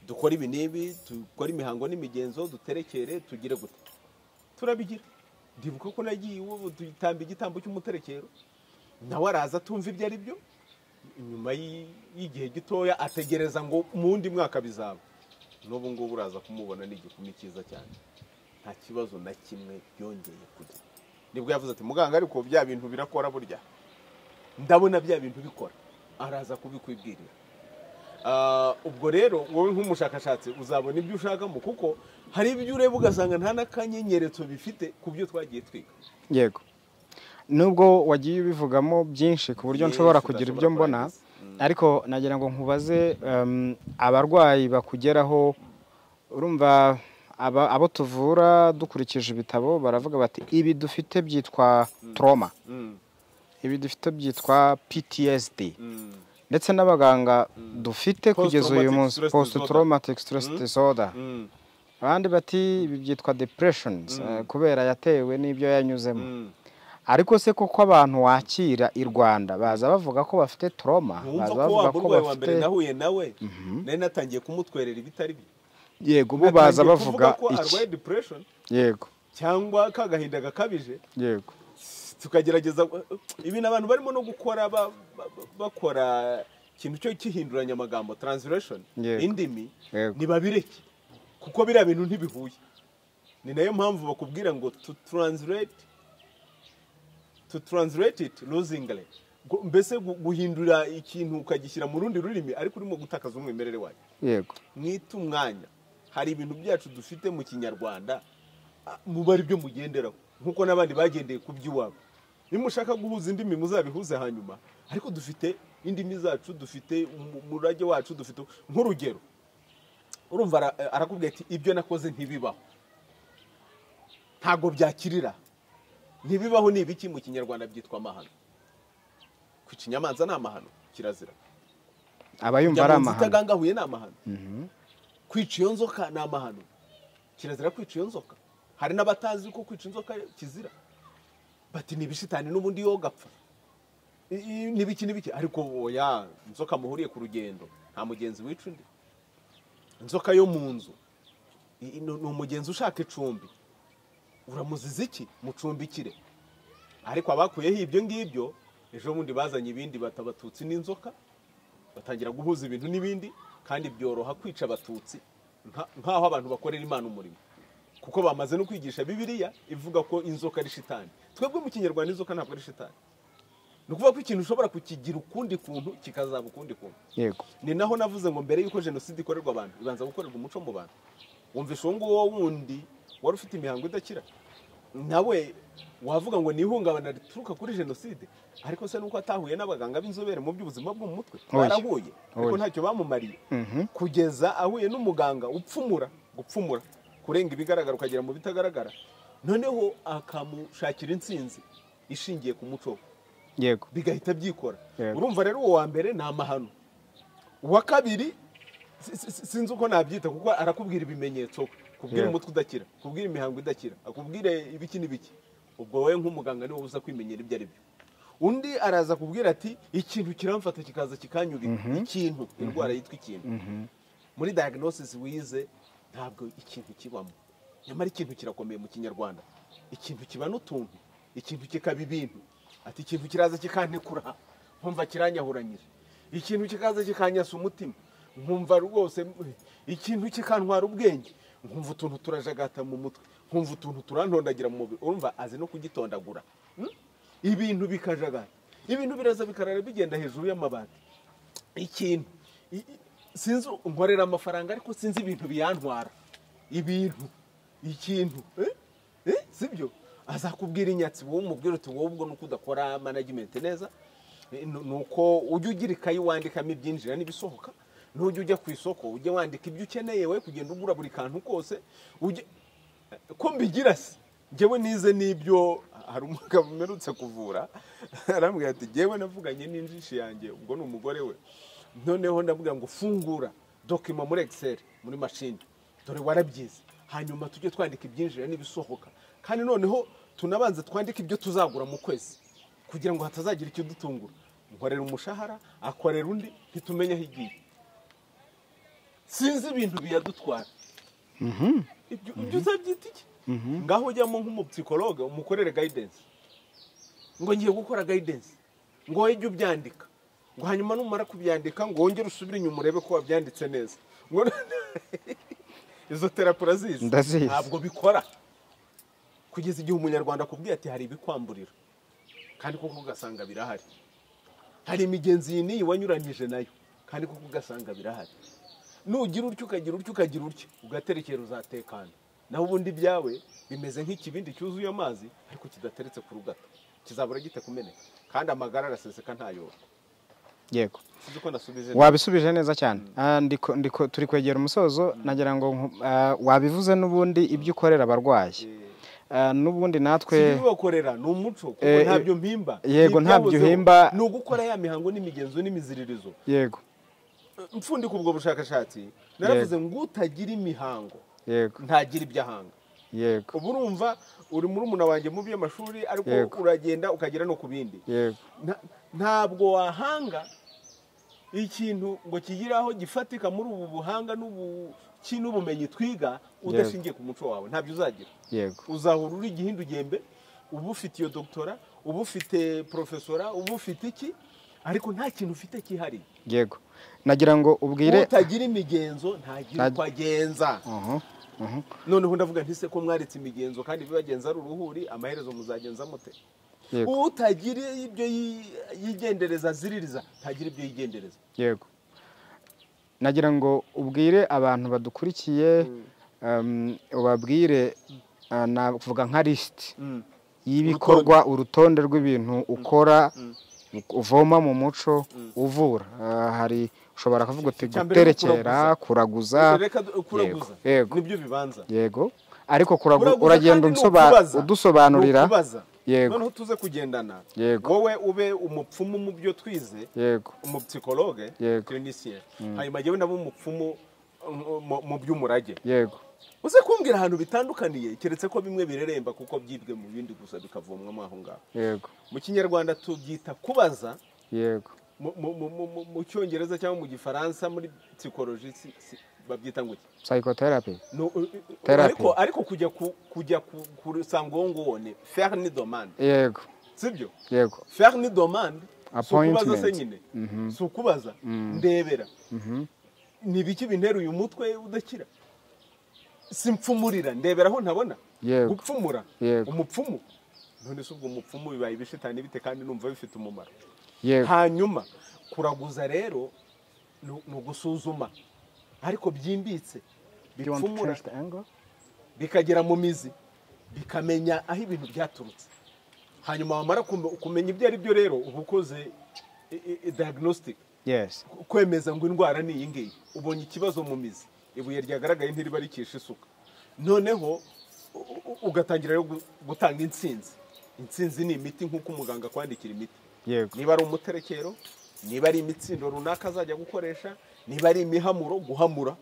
dukora ibi n'ibi, dukora imihango n'imigenzo, duterekere, tugire gute, turabigira. Ndibuka ko nagiye ubu dutamba igitambo cy'umuterekero, nawe araza atumva ibyo ari byo, nyuma y'igihe gitoya ategereza ngo mu wundi mwaka bizaba. N'ubu ngubu uraza kumubona n'igikumi cyiza cyane, nta kibazo na kimwe byongeye kugira. Nibwo yavuze ati muganga ariko bya bintu birakora burya, ndabona bya bintu bikora, araza kubikwibwirira. Ubwo rero wowe nk'umushakashatsi uzabona ibyo ushakamo, kuko hari ibyo ureba ugasanga nta n'akanyenyeretso bifite ku byo twagiye twiga. Yego, nubwo wagiye ubivugamo byinshi ku buryo nshobora kugira ibyo mbona, ariko nagira ngo nkubaze, abarwayi bakugeraho, urumva abo tuvura dukurikije ibitabo baravuga bati ibi dufite byitwa trauma, ibi dufite byitwa PTSD, ndetse n'abaganga dufite kugeza uyu munsi post traumatic stress disorder, abandi bati ibi byitwa depressions kubera yatewe n'ibyo yanyuzemo. Ariko se koko abantu wakira i Rwanda baza bavuga ko bafite trauma, baza bavuga ko bafite, nahuye nawe nari natangiye kumutwerera ibitari byo. Yego, bo baza bavuga iki depression, yego, cyangwa kagahinda gakabije, yego, tukagerageza ibintu abantu barimo no gukora bakora ikintu cyo kihinduranya amagambo, translation, indimi, nibabireke kuko biriya bintu ntibihuye. Ni nayo mpamvu bakubwira ngo to translate it losingly, mbese guhindura ikintu ukagishyira mu rundi rurimi ariko urimo gutakaza umwimerere wayo. Yego, mwita umwanya, hari ibintu byacu dufite mu Kinyarwanda muba ari byo mugenderaho, nkuko n'abandi bagendeye ku by'iwabo. Nimushaka guhuza indimi muzabihuze hanyuma, ariko dufite indimi zacu, dufite umurage wacu, dufite nk'urugero. Urumva arakubwira ati ibyo nakoze ntibibaho, ntago byakirira. Ntibibaho ni ibiki mu Kinyarwanda byitwa amahano. Kwica inyamanza ni amahano, kirazira. abayumva ari amahano. Itagangahuye ni amahano. Kwica iyo nzoka ni amahano, kirazira kwica iyo nzoka. Hari n'abatazi ko kwica inzoka kizira, bati ni ibishitani n'ubundi yo gapfa, nibiki. Ariko oya, inzoka muhuriye ku rugendo nta mugenzi wica undi. Inzoka yo mu nzu ni umugenzi ushaka icumbi, uramuziza iki? Mucumbikire. Ariko abakuyeho ibyo ngibyo ejo bundi bazanye ibindi, batabatutsi n'inzoka, batangira guhuza ibintu n'ibindi, kandi byoroha kwica abatutsi nkaho abantu bakorera Imana umurimo, kuko bamaze no kwigisha Bibiliya ivuga ko inzoka ari shitani. Twebwe mu Kinyarwanda inzoka ntabwo ari shitani. Ni ukuvuga ko ikintu ushobora kukigira ukundi kuntu kikazaba ukundi kuntu. Yego, ni naho navuze ngo mbere yuko jenoside ikorerwa abantu ibanza gukorerwa umuco mu bantu. Wumvisha uwo nguwo wundi wari ufite imihango idakira, nawe wavuga ngo ni ihungabana rituruka kuri jenoside, ariko se nuko atahuye n'abaganga b'inzobere mu by'ubuzima bwo mu mutwe. Barahuye ariko ntacyo bamumariye, kugeza ahuye n'umuganga gupfumura kurenga ibigaragara ukagera mu bitagaragara, noneho akamushakira intsinzi ishingiye ku muco. yego, bigahita byikora. Urumva rero uwo wa mbere ni amahano, uwa kabiri sinzi uko nabyita, kuko arakubwira ibimenyetso, kubwira umutwe udakira, kubwira imihango idakira, akubwire ibiki n'ibiki. Ubwo wowe nk'umuganga niwe uza kwimenyera ibyo ari byo. Undi araza kubwira ati ikintu kiramfata kikaza kikanyubika, ikintu, indwara yitwa ikintu. Muri diagnosis wize ntabwo ikintu kibamo, nyamara ikintu kirakomeye mu Kinyarwanda. Ikintu kiba n'utuntu, ikintu kikaba ibintu. Ati ikintu kiraza kikantekura, nkumva kiranyahuranyije. Ikintu kikaza kikanyasa umutima, nkumva rwose. Ikintu kikantwara ubwenge, nkumva utuntu turajagata mu mutwe, nkumva utuntu turantondagira mu mubiri. Urumva azi no kugitondagura. Ibintu bikajagata, ibintu biraza bikarara bigenda hejuru y'amabati. Ikintu sinzi, nkorera amafaranga ariko sinzi ibintu biyantwara. Ibintu, ikintu, sibyo? Azakubwira inyatsi, wowe umubwira uti wowe ubwo nuko udakora management neza, nuko ujye ugira ikayi wandikamo ibyinjira n'ibisohoka, ntujye ujya ku isoko ujye wandika ibyo ukeneye, we kugenda ugura buri kantu kose. Ko mbigira se njyewe nize n'ibyo. Hari umugabo umerutse kuvura arambwira ati njyewe navuganye n'injishi yanjye, ubwo ni umugore we, noneho ndabwira ngo fungura document muri Excel, muri machine, dore warabyize, hanyuma tujye twandika ibyinjira n'ibisohoka, kandi noneho tunabanze twandika ibyo tuzagura mu kwezi kugira ngo hatazagira icyo dutungura. Nkorera umushahara, akorera undi, ntitumenye aho igiye. sinzi ibintu biyadutwara ibyo uzabyita iki ngaho ujyamo nk'umupsikologe umukorere guidance ngo ngiye gukora guidance ngo wejye ubyandika ngo hanyuma numara kubyandika ngo wongere usubire inyuma urebe ko wabyanditse neza ngo izo terapi urazizi ntabwo bikora kugeza igihe umunyarwanda akubwiye ati hari ibikwamburira kandi koko ugasanga birahari hari imigenzi iyi n'iyi wanyuranyije nayo kandi koko ugasanga birahari nugira utyo ukagira utyo ukagira utyo ugaterekera uzatekana naho ubundi byawe bimeze nk'ikibindi cyuzuye amazi ariko kidateretse ku rugata kizabura gite kumeneka kandi amagara araseseka ntayo. Yego wabisubije neza cyane. Turi kwegera umusozo nagira ngo wabivuze n'ubundi ibyo ukorera abarwayi n'ubundi natwe sibibakorera ni umuco kuko ntabyo mpimba. Yego ntabyo uhimba ni ugukora ya mihango n'imigenzo n'imiziririzo. Yego mfundika ubwo bushakashatsi naravuze ngo utagira imihango ntagira ibyo ahanga. Yego ubu urumva uri muri umuntu wanjye mu by'amashuri ariko uragenda ukagera no ku bindi. Ntabwo wahanga ikintu ngo kigiraho gifatika muri ubu buhanga n'ubumenyi twiga udashingiye ku muco wawe ntabyo uzagira. Uzahura uri igihindu gembe uba ufite iyo doktora uba ufite profesora uba ufite iki ariko nta kintu ufite kihariye. Yego nagira ngo ubwire utagira imigenzo ntagira uko agenza. Noneho ndavuga ntise ko mwaretse imigenzo kandi bibagenza ari uruhuri amaherezo muzagenza mute. Utagira ibyo yigendereza ziririza ntagira ibyo yigendereza. Yego nagira ngo ubwire abantu badukurikiye ubabwire navuga nka list y'ibikorwa urutonde rw'ibintu ukora uvoma mu muco uvura. Hari ushobora kuvuga uti guterekera kuraguza. Yego nibyo bibanza. Yego ariko uragenda udusobanurira. Yego noneho tuze kugendana wowe ube umupfumu mu byo twize. Yego umupsikologe clinicien hanyuma jewe nabo umupfumu mu by'umurage. Yego uze kumbwira ahantu bitandukaniye keretse ko bimwe bireremba kuko byibwe mu bindi gusa bikavomwa aho ngaho. Yego mu kinyarwanda tubyita kubaza. Yego mu cyongereza cyangwa mu gifaransa muri psychologie babyita ngo psychotherapy. Ariko kujya kusanga uwo nguwo ni faire ni demande. Yego sibyo. Yego faire ni demande appointment se nyine sukubaza ndebera ni biki bintera uyu mutwe udakira simpfumurira ndebera aho ntabona gupfumura umupfumu none se ubwo umupfumu bibaye ibishitani bite kandi numva bifite umumaro. Hanyuma kuraguza rero no gusuzuma ariko byimbitse bipfumura bikagera mu mizi bikamenya aho ibintu byaturutse. Hanyuma wamara kumenya ibyo ari byo rero ubukoze diagnostic. Kwemeza ngo indwara ni iyi ngiyi ubonye ikibazo mu mizi ibuye ryagaragaye ntiriba rikisha isuka noneho ugatangira gutanga intsinzi ni imiti nk'uko umuganga kwandikira imiti. Niba ari umuterekero niba ari imitsindo runaka azajya gukoresha niba ari imihamuro guhamura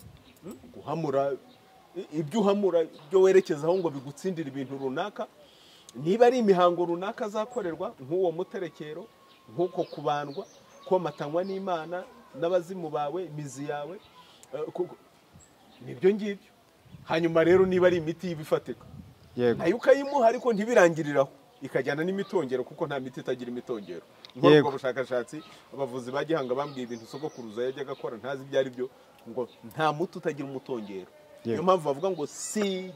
ibyo uhamura byo werekezaho ngo bigutsindire ibintu runaka. Niba ari imihango runaka azakorerwa nk'uwo muterekero nk'uko kubandwa komatanywa n'Imana n'abazimu bawe imizi yawe nibyo ngibyo. Hanyuma rero niba ari imiti y'ibifatika nayo ukayimuha ariko ntibirangiriraho ikajyana n'imitongero kuko nta miti itagira imitongero. Nk'ubwo bushakashatsi abavuzi ba gihanga bambwiye ibintu sogokuruza yajyaga akora ntazi ibyo ari byo ngo nta muti utagira umutongero. Niyo mpamvu bavuga ngo si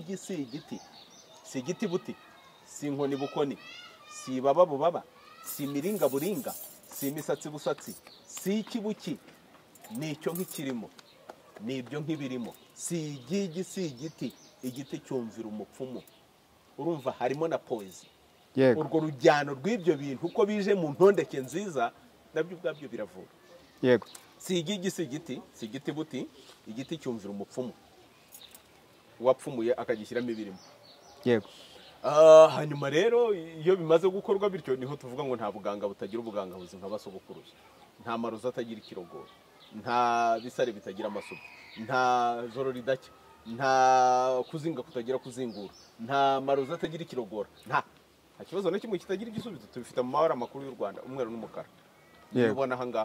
igiti buti si inkoni bukoni si baba bubaba si miringa buringa si imisatsi busatsi si ikibuki nicyo nk'ikirimo nibyo nk'ibirimo si igiti cyumvira umupfumu. Urumva harimo na poezi. Urwo rujyano rw'ibyo bintu uko bije mu ntondeke nziza nabyo ubwabyo biravura. Yego si igiti buti igiti cyumvira umupfumu wapfumuye akagishyiramo ibirimo. Yego hanyuma rero iyo bimaze gukorwa bityo niho tuvuga ngo nta buganga butagira ubuganga buzi nka basogokuruza. Nta maroza atagira ikirogoro nta bisare bitagira amasuku nta joro ridacya nta kuzinga kutagira kuzingura nta maroza atagira ikirogora nta kibazo na kimwe kitagira igisubizo. Tubifite mu mabara makuru y'u Rwanda umweru n'umukara. Ubona aha ngaha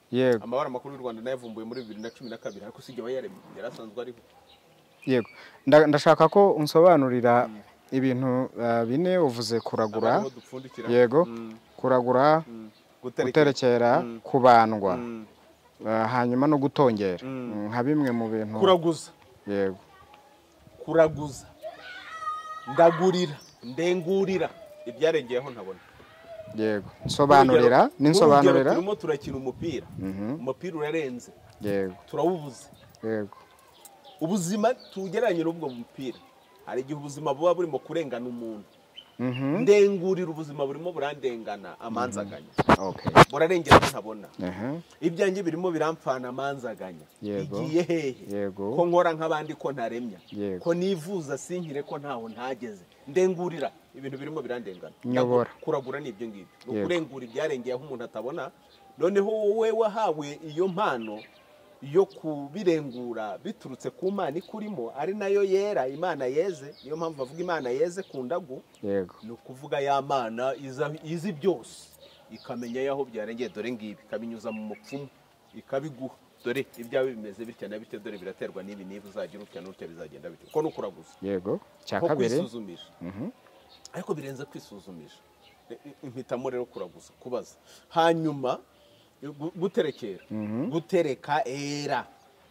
yego amabara makuru y'u Rwanda nayavumbuye muri 2012 ariko sijye bayaremye yarasanzwe ariho. yego ndashaka ko unsobanurira ibintu bine uvuze kuragura yego kuragura guterekera kubandwa hanyuma no gutongera nka bimwe mu bintu kuraguza yego kuraguza ndagurira ndengurira ibyarengeyeho ntabona yego nsobanurira ninsobanurira turimo turakina umupira umupira urarenze yego turawubuze yego ubuzima tugeranye n'ubwo mupira hari igihe ubuzima buba burimo kurengana umuntu ndengurira ubuzima burimo burandengana amanzaganya burarengera ntabona ibyanjye birimo birampfana amanzaganya igiye hehe ko nkora nk'abandi ko ntaremya ko nivuza sinkire ko ntaho ntageze ndengurira ibintu birimo birandengana kuragura n'ibyo ngibyo no kurengura ibyarengeye aho umuntu atabona noneho wowe wahawe iyo mpano yo kubirengura biturutse ku Mana ikurimo ari nayo yera Imana yeze niyo mpamvu bavuga Imana yeze ku ndagu yego no kuvuga ya Mana izi byose ikamenya yaho byarengeye dore ngibi kabinyuza mu mupfumu ikabiguha dore ibyawe bimeze bitya na bityo dore biraterwa n'ibi niba uzagira utya n'utya bizagenda bityo ko no kuraguza yego cyakabere kwisuzumisha ariko birenze kwisuzumisha impitamo rero kuraguza kubaza hanyuma guterekera gutereka era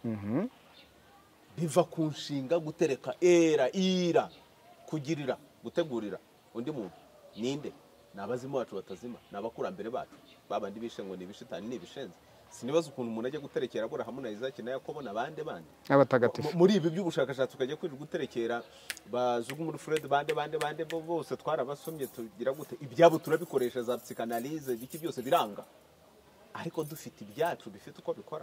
biva ku nshinga gutereka era ira kugirira gutegurira undi muntu ninde nabazimu bacu batazima nabakurambere bacu babandi bishe ngo nibishitani nibishenze sinibaza ukuntu umuntu ajya guterekera Aburahamu na Isaki na Yakobo nabande bande abatagatifu muri ibi by'ubushakashatsi ukajya kwirirwa guterekera bazuga muri Fred bande bose twarabasomye tugira gute ibyabo turabikoresha za psychanalyse biki byose biranga ariko dufite ibyacu bifite uko bikora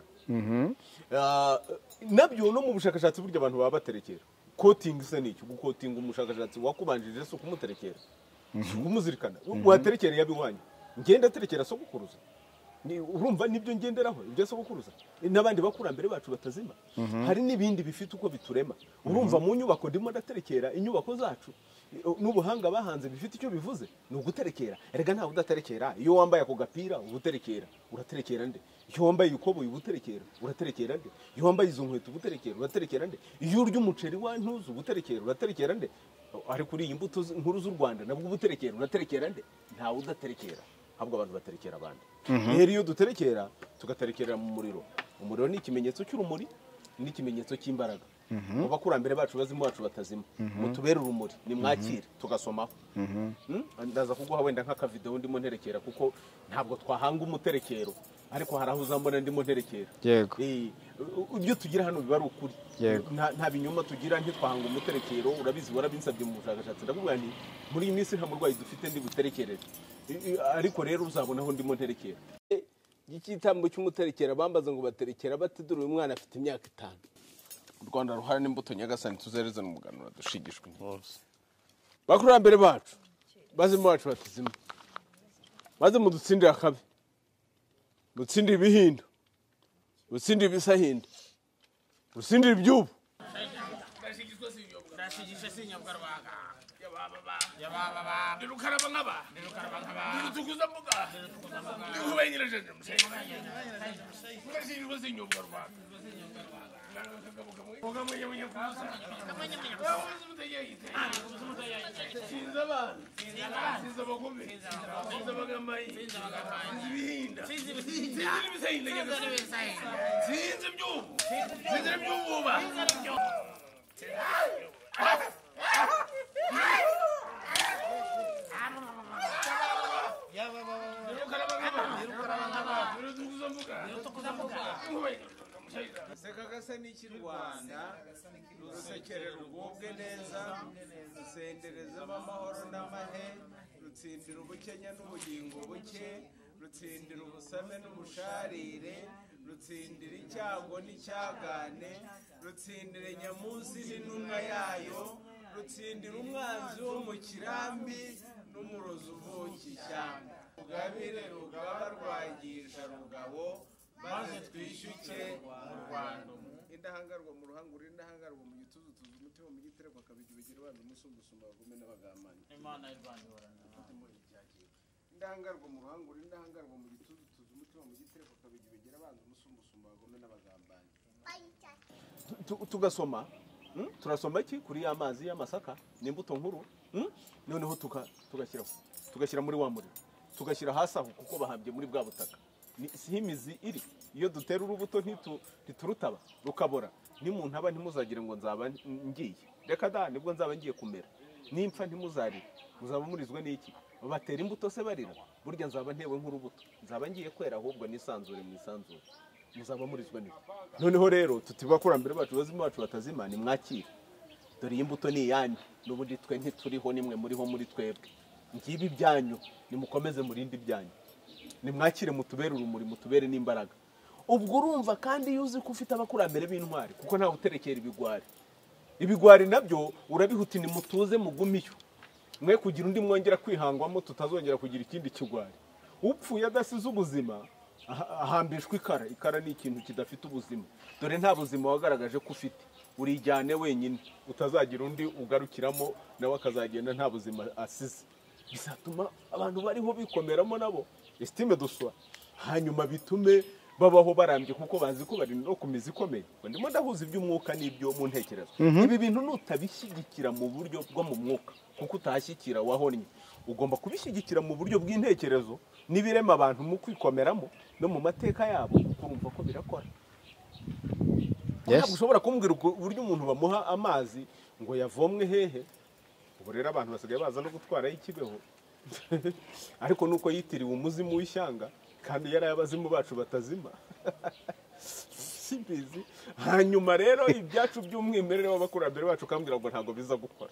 nabyo no mu bushakashatsi buryo abantu baba baterekera coating se n'icyo gukotinga umushakashatsi wakubanjije so kumuterekera kumuzirikana waterekera yabiwanye ngenda terekera so gukuruza ni urumva nibyo ngenderaho ibyo so gukuruza n'abandi bakurambere bacu batazima hari nibindi bifite uko biturema urumva mu nyubako ndimo ndaterekera inyubako zacu n'ubuhanga bahanze bifite icyo bivuze no guterekera erega nta udaterekera iyo wambaye ako gapira ubuterekera uraterekera nde iyo wambaye ukoboye ubuterekera uraterekera nde iyo wambaye izo nkweto ubuterekera uraterekera nde iyo urya umuceri wa ntuzu ubuterekera uraterekera nde ari kuri iyi mbuto nkuru z'u Rwanda nabwo ubuterekera uraterekera nde nta udaterekera ahubwo abantu baterekera abandi rero iyo duterekera tugaterekerera mu muriro umuriro ni ikimenyetso cy'urumuri n'ikimenyetso cy'imbaraga mu bakurambere bacu bazimu bacu batazima mutubere urumuri nimwakire tugasomaho ndaza kuguha wenda nk'aka video ndimo nterekera kuko ntabwo twahanga umuterekero ariko hari aho uzambona ndimo nterekera yego ibyo tugira hano biba ari ukuri nta binyoma tugira ntitwahanga umuterekero urabizi warabinsabye mu bushakashatsi ndakubwira nti muri iyi minsi nta murwayi dufite ndi buterekerere ariko rero uzabona aho ndimo nterekera ikitambo cy'umuterekera bambaza ngo baterekera batidura uyu mwana afite imyaka 5 u Rwanda ruhara n'imbuto nyagasani tuzereza n'umuganura dushigishwe hose bakurambere bacu bazimu bacu batizima maze mudutsindira akabi mutsindira ibihindo mutsindira ibisahinda mutsindira ibyubu ndashigishwe sinyabwarwaga yababa ndirukaraba nkaba ndirutukuza mbuga ndikubenyereje ndashigishwe sinyabwarwaga Sekagasa n'iki Rwanda rusekere rugubwe neza rusenderezamo amahoro n'amahe rutsindira ubukenya n'ubugingo buke rutsindira ubusame n'ubusharire rutsindira icyago n'icyagane rutsindira nyamunsi n'intumwa yayo rutsindira umwanzi wo mu kirambi n'umurozi uvuka ishyamba rugabire rugaba rwagisha rugabo maze twishyuke mu Rwanda indahangarwa mu ruhangura indahangarwa mu gituzu tuzi umutima mu gitereko akabijya ubigira abantu umusungusuma bagume n'abagamani Imana y'Rwanda indahangarwa mu ruhangura indahangarwa mu gituzu tuzi umutima tugasoma turasoma iki kuri ya mazi y'amasaka n'imbuto nkuru noneho tugashyira muri wa muriro tugashyira hasi aho kuko bahambye muri bwa butaka si imizi iri iyo dutera urubuto ntiturutaba rukabora nimuntu aba ntimuzagire ngo nzaba ngiye reka da nibwo nzaba ngiye kumera nimpfa ntimuzarire muzaba murizwe n'iki batera imbuto se barira burya nzaba ntewe nk'urubuto nzaba ngiye kwera ahubwo nisanzure mwisanzure muzaba murizwe n'iki noneho rero tutibakurambere bacu bazima bacu batazima ni mwakire dore iyi mbuto ni iyanyu n'ubundi twe ntituriho nimwe muriho muri twebwe ngibi byanyu nimukomeze murindi byanyu nimwakire mutubere urumuri mutubere n'imbaraga ubwo urumva kandi iyo uzi ko ufite abakurambere b'intwari kuko ntawe uterekera ibigwari nabyo urabihuti nimutuze mugumiyo mwe kugira undi mwongera kwihangwamo tutazongera kugira ikindi kigwari upfuye adasize ubuzima ahambishwa ikara ni ikintu kidafite ubuzima dore nta buzima wagaragaje ko ufite urijyane wenyine utazagira undi ugarukiramo nawe akazagenda nta buzima asize bizatuma abantu bariho bikomeramo nabo estime duswa hanyuma bitume babaho barambye kuko bazi ko bari no kumiza ikomeye ndimo ndahuza iby'umwuka n'ibyo mu ntekerezo ibi bintu nutabishyigikira mu buryo bwo mu mwuka kuko utashyikira wahonnye ugomba kubishyigikira mu buryo bw'intekerezo n'ibirema abantu mu kwikomeramo no mu mateka yabo kurumva ko birakora ntabwo ushobora kumbwira uburyo umuntu bamuha amazi ngo yavomwe hehe ubu rero abantu basigaye baza no gutwaraho ikibeho ariko nuko yitiriwe umuzimu w'ishyanga kandi yari abazimu bacu batazima simbizi hanyuma rero ibyacu by'umwimerere w'abakurambere bacu kambwira ngo ntabwo biza gukora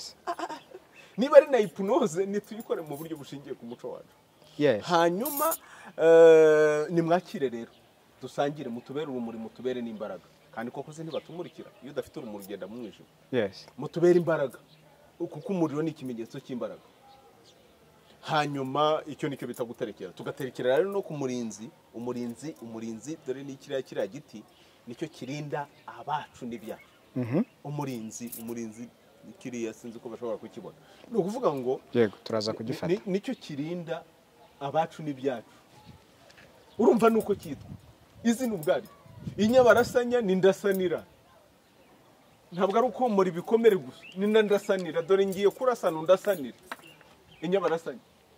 niba ari na hypnose nituyikore mu buryo bushingiye ku muco wacu hanyuma nimwakire rero dusangire mutubere urumuri mutubere n'imbaraga kandi koko se ntibatumurikira iyo udafite urumuri ugenda mu mwijima mutubere imbaraga kuko umuriro ni ikimenyetso cy'imbaraga hanyuma icyo nicyo bita guterekera tugaterekera rero no ku umurinzi dore ni kiriya giti nicyo kirinda abacu n'ibyacu umurinzi kiriya sinzi ko bashobora kukibona ni ukuvuga ngo yego turaza kugifata nicyo kirinda abacu n'ibyacu urumva nuko cyitwa izina ubwaryo inyabarasanya ni ndasanira ntabwo ari ukomora ibikomere gusa ni ndasanira dore ngiye kurasana undasanira inyabarasanya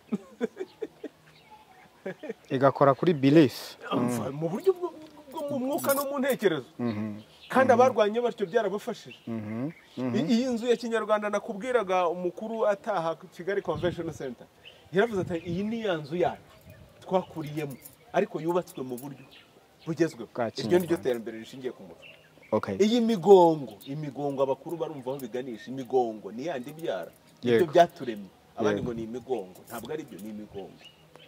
igakora kuri belief mu buryo bwo mu mwuka no mu ntekerezo kandi abarwanye batyo byarabafashije iyi nzu ya kinyarwanda nakubwiraga umukuru ataha Kigali Convention Center yaravuze ati iyi ni ya nzu yacu twakuriyemo ariko yubatswe mu buryo bugezweho iryo ni ryo terambere rishingiye ku muco iyi imigongo abakuru barumva aho biganisha imigongo ni yandi byara ibyo byaturemye abandi ngo ni imigongo ntabwo ari byo ni imigongo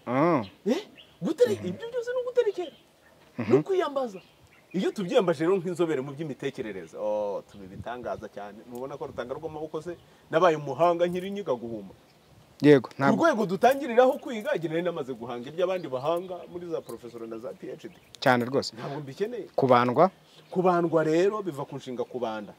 ibyo byose ni uguterekera no kwiyambaza iyo tubyiyambaje rero nk'inzobere mu by'imitekerereze tubitangaza cyane ntubona ko rutanga rw'amaboko se nabaye umuhanga nkiri nyiga guhuma yego urwego dutangiriraho kwiga nari namaze guhanga iby'abandi bahanga muri za profesor na za PhD cyane rwose ntabwo mbikeneye kubandwa rero biva ku nshinga kubanda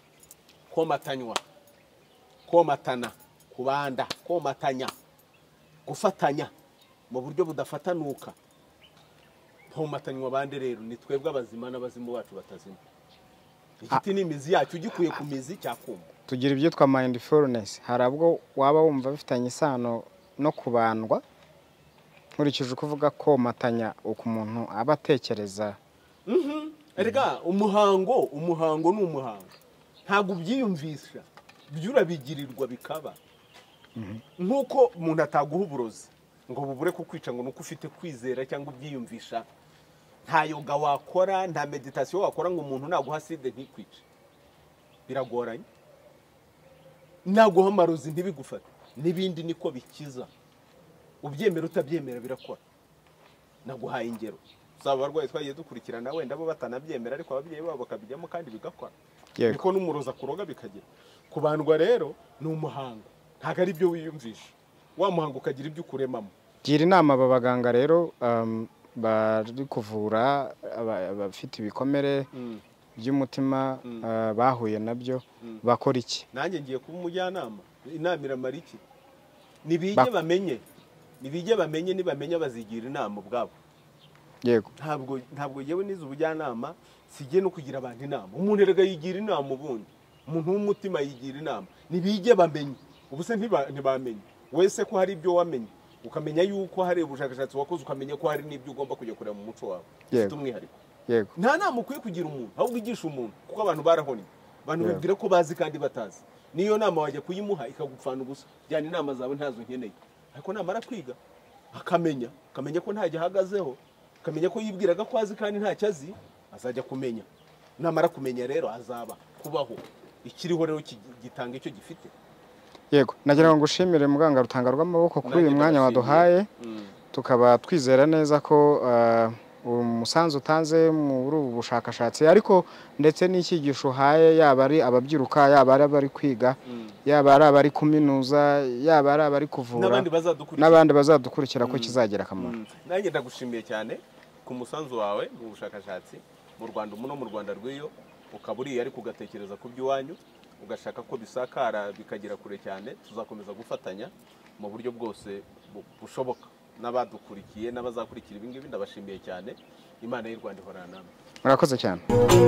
komatana kubanda komatanya gufatanya mu buryo budafatanuka komatanywa bande rero ni twebwe abazima n'abazimu bacu batazima igiti n'imizi yacu gikuye ku mizi cyakuma tugira ibyo twa mindfulness hari abwo waba wumva bifitanye isano no kubandwa nkurikije kuvuga komatanya uko umuntu aba atekereza erega umuhango ni umuhango ntabwo ubyiyumvisha byurabigirirwa bikaba nk'uko umuntu ataguha uburozi ngo bubure kukwica ngo nuko ufite kwizera cyangwa ubyiyumvisha nta yoga wakora nta meditation wakora ngo umuntu naguha side ntikwice biragoranye naguha amarozi ntibigufate n'ibindi niko bikiza ubyemera utabyemera birakora naguhaye ingero saba abarwayi twagiye dukurikirana wenda bo batanabyemera ariko ababyeyi babo bakabijyamo kandi bigakora niko n'umuroza kuroga bikagera kubandwa rero ni umuhango ntabwo ari byo wiyumvisha wa muhango ukagira ibyo ukuremamo gira inama aba baganga rero bari kuvura abafite ibikomere by'umutima bahuye nabyo bakora iki nanjye ngiye kuba umujyanama inama iramara iki nibige bamenye nibamenya bazigira inama ubwabo yego ntabwo yewe nize ubujyanama sigiye no kugira abantu inama. Umuntu erega yigira inama ubundi, umuntu w'umutima yigira inama, nibige bamenye. Ubuse ntibamenye wese ko hari ibyo wamenye, ukamenya yuko hari ubushakashatsi wakoze, ukamenya ko hari n'ibyo ugomba kujya kureba mu muco wawe ufite umwihariko. Yego, nta nama ukwiye kugira umuntu, ahubwo igisha umuntu, kuko abantu barahonye, abantu bibwira ko bazi kandi batazi. Niyo nama wajya kuyimuha ikagupfana ubusa, byane inama zawe ntazo nkeneye. Ariko namara kwiga akamenya ko ntajya ahagazeho, akamenya ko yibwiraga ko azi kandi ntacyo azi, azajya kumenya. Namara kumenya rero azaba kubaho, ikiriho rero gitanga icyo gifite. Yego, nagira ngo ngushimire muganga Rutanga rw'amaboko kuri uyu mwanya waduhaye, tukaba twizera neza ko umusanzu utanze muri ubu bushakashatsi, ariko ndetse n'icyigisho uhaye, yaba ari ababyiruka, yaba ari abari kwiga, yaba ari abari kuminuza, yaba ari abari kuvura, n'abandi bazadukurikira ko kizagira akamaro. Nanjye ndagushimiye cyane ku musanzu wawe mu bushakashatsi mu Rwanda, mu Rwanda rw'iyo ukaba uriye ariko ugatekereza ku by'iwanyu, ugashaka ko bisakara bikagera kure cyane. Tuzakomeza gufatanya mu buryo bwose bushoboka. N'abadukurikiye n'abazakurikira ibi ngibi ndabashimiye cyane. Imana y'u Rwanda ihorana namwe. Murakoze cyane.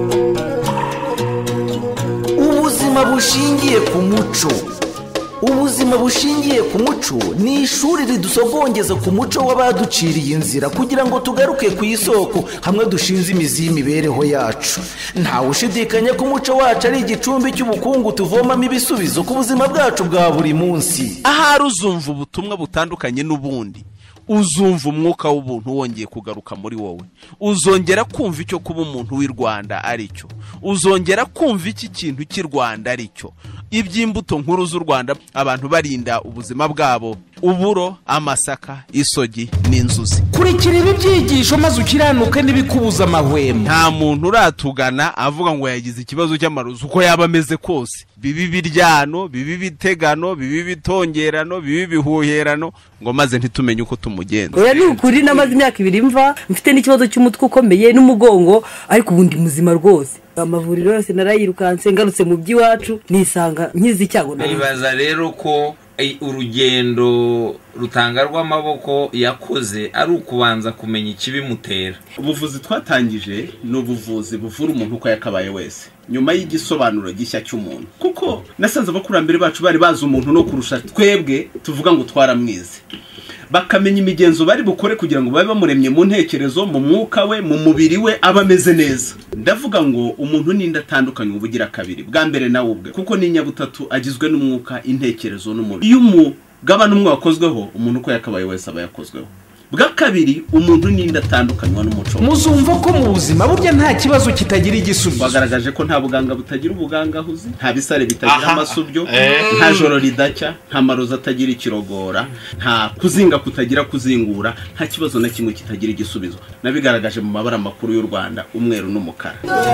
Ubuzima bushingiye ku muco. Ubuzima bushingiye ku muco ni ishuri ridusogongeza ku muco w'abaduciriye inzira kugira ngo tugaruke ku isoko, hamwe dushinze imizi y'imibereho yacu. Ntawe ushidikanya ko umuco wacu ari igicumbi cy'ubukungu tuvomamo ibisubizo ku buzima bwacu bwa buri munsi. Ahari uzumva ubutumwa butandukanye n'ubundi, uzumva umwuka w'ubuntu wongeye kugaruka muri wowe, uzongera kumva icyo kuba umuntu w'i Rwanda aricyo, uzongera kumva iki kintu cy'i Rwanda aricyo, iby'imbuto nkuru z'u Rwanda, abantu barinda ubuzima bwabo, uburo, amasaka, isogi n'inzuzi. Kurikira ibi byigisho maze ukiranuke n'ibikubuza amahwemo. Nta muntu uratugana avuga ngo yagize ikibazo cy'amarozi uko yaba ameze kose, bibi biryano, bibi bitegano, bibi bitongerano, bibi bihuherano, ngo maze ntitumenye uko tumugenza. Oya, ni ukuri namaze imyaka 2 mva mfite n'ikibazo cy'umutwe ukomeye n'umugongo, ariko ubundi muzima rwose. Amavuriro yose narayirukanse, ngarutse mu by'iwacu nisanga nkizi icyago. Nibaza rero ko urugendo Rutanga rw'amaboko yakoze ari ukubanza kumenya ikibimutera. Ubuvuzi twatangije ni ubuvuzi buvura umuntu uko yakabaye wese, nyuma y'igisobanuro gishya cy'umuntu, kuko nasanze abakurambere bacu bari bazi umuntu no kurusha twebwe tuvuga ngo twaramwize. Bakamenya imigenzo bari bukore kugira ngo babe bamuremye mu ntekerezo, mu mwuka we, mu mubiri we, aba ameze neza. Ndavuga ngo umuntu n'inda atandukanye ubugira kabiri, bwa mbere nawe ubwe, kuko ni nyabutatu agizwe n'umwuka, intekerezo n'umubiri. Iyo umugabane umwe wakozweho, umuntu uko yakabaye wese aba yakozweho. Bwa kabiri, umuntu n'inda atandukanywa n'umuco. Muzumva ko mu buzima burya nta kibazo kitagira igisubizo. Bagaragaje ko nta buganga butagira ubugangahuzi, nta bisare bitagira amasubyo, nta joro ridacya, nta maroza atagira ikirogora, nta kuzinga kutagira kuzingura, nta kibazo na kimwe kitagira igisubizo. Nabigaragaje mu mabara makuru y'u Rwanda, umweru n'umukara.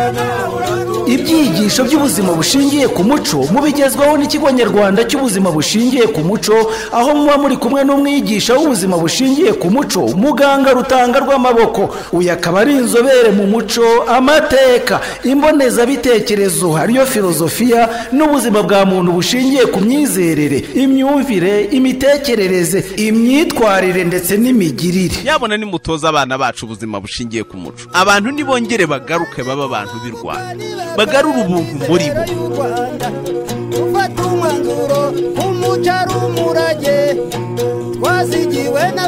Ibyigisho by'ubuzima bushingiye ku muco mubigezwaho n'ikigo nyarwanda cy'ubuzima bushingiye ku muco, aho muba muri kumwe n'umwigisha w'ubuzima bushingiye ku muco, muganga Rutanga rw'amaboko. Uyu akaba ari inzobere mu muco, amateka, imbonezabitekerezo, hariyo filozofiya n'ubuzima bwa muntu bushingiye ku myizerere, imyumvire, imitekerereze, imyitwarire ndetse n'imigirire. Yabona ni mutoza abana bacu ubuzima bushingiye ku muco, abantu nibongere bagaruke baba abantu b'i Rwanda, bagarura ubuntu muri bo. Ufata umwanzuro umuco ari umurage twazigiwe na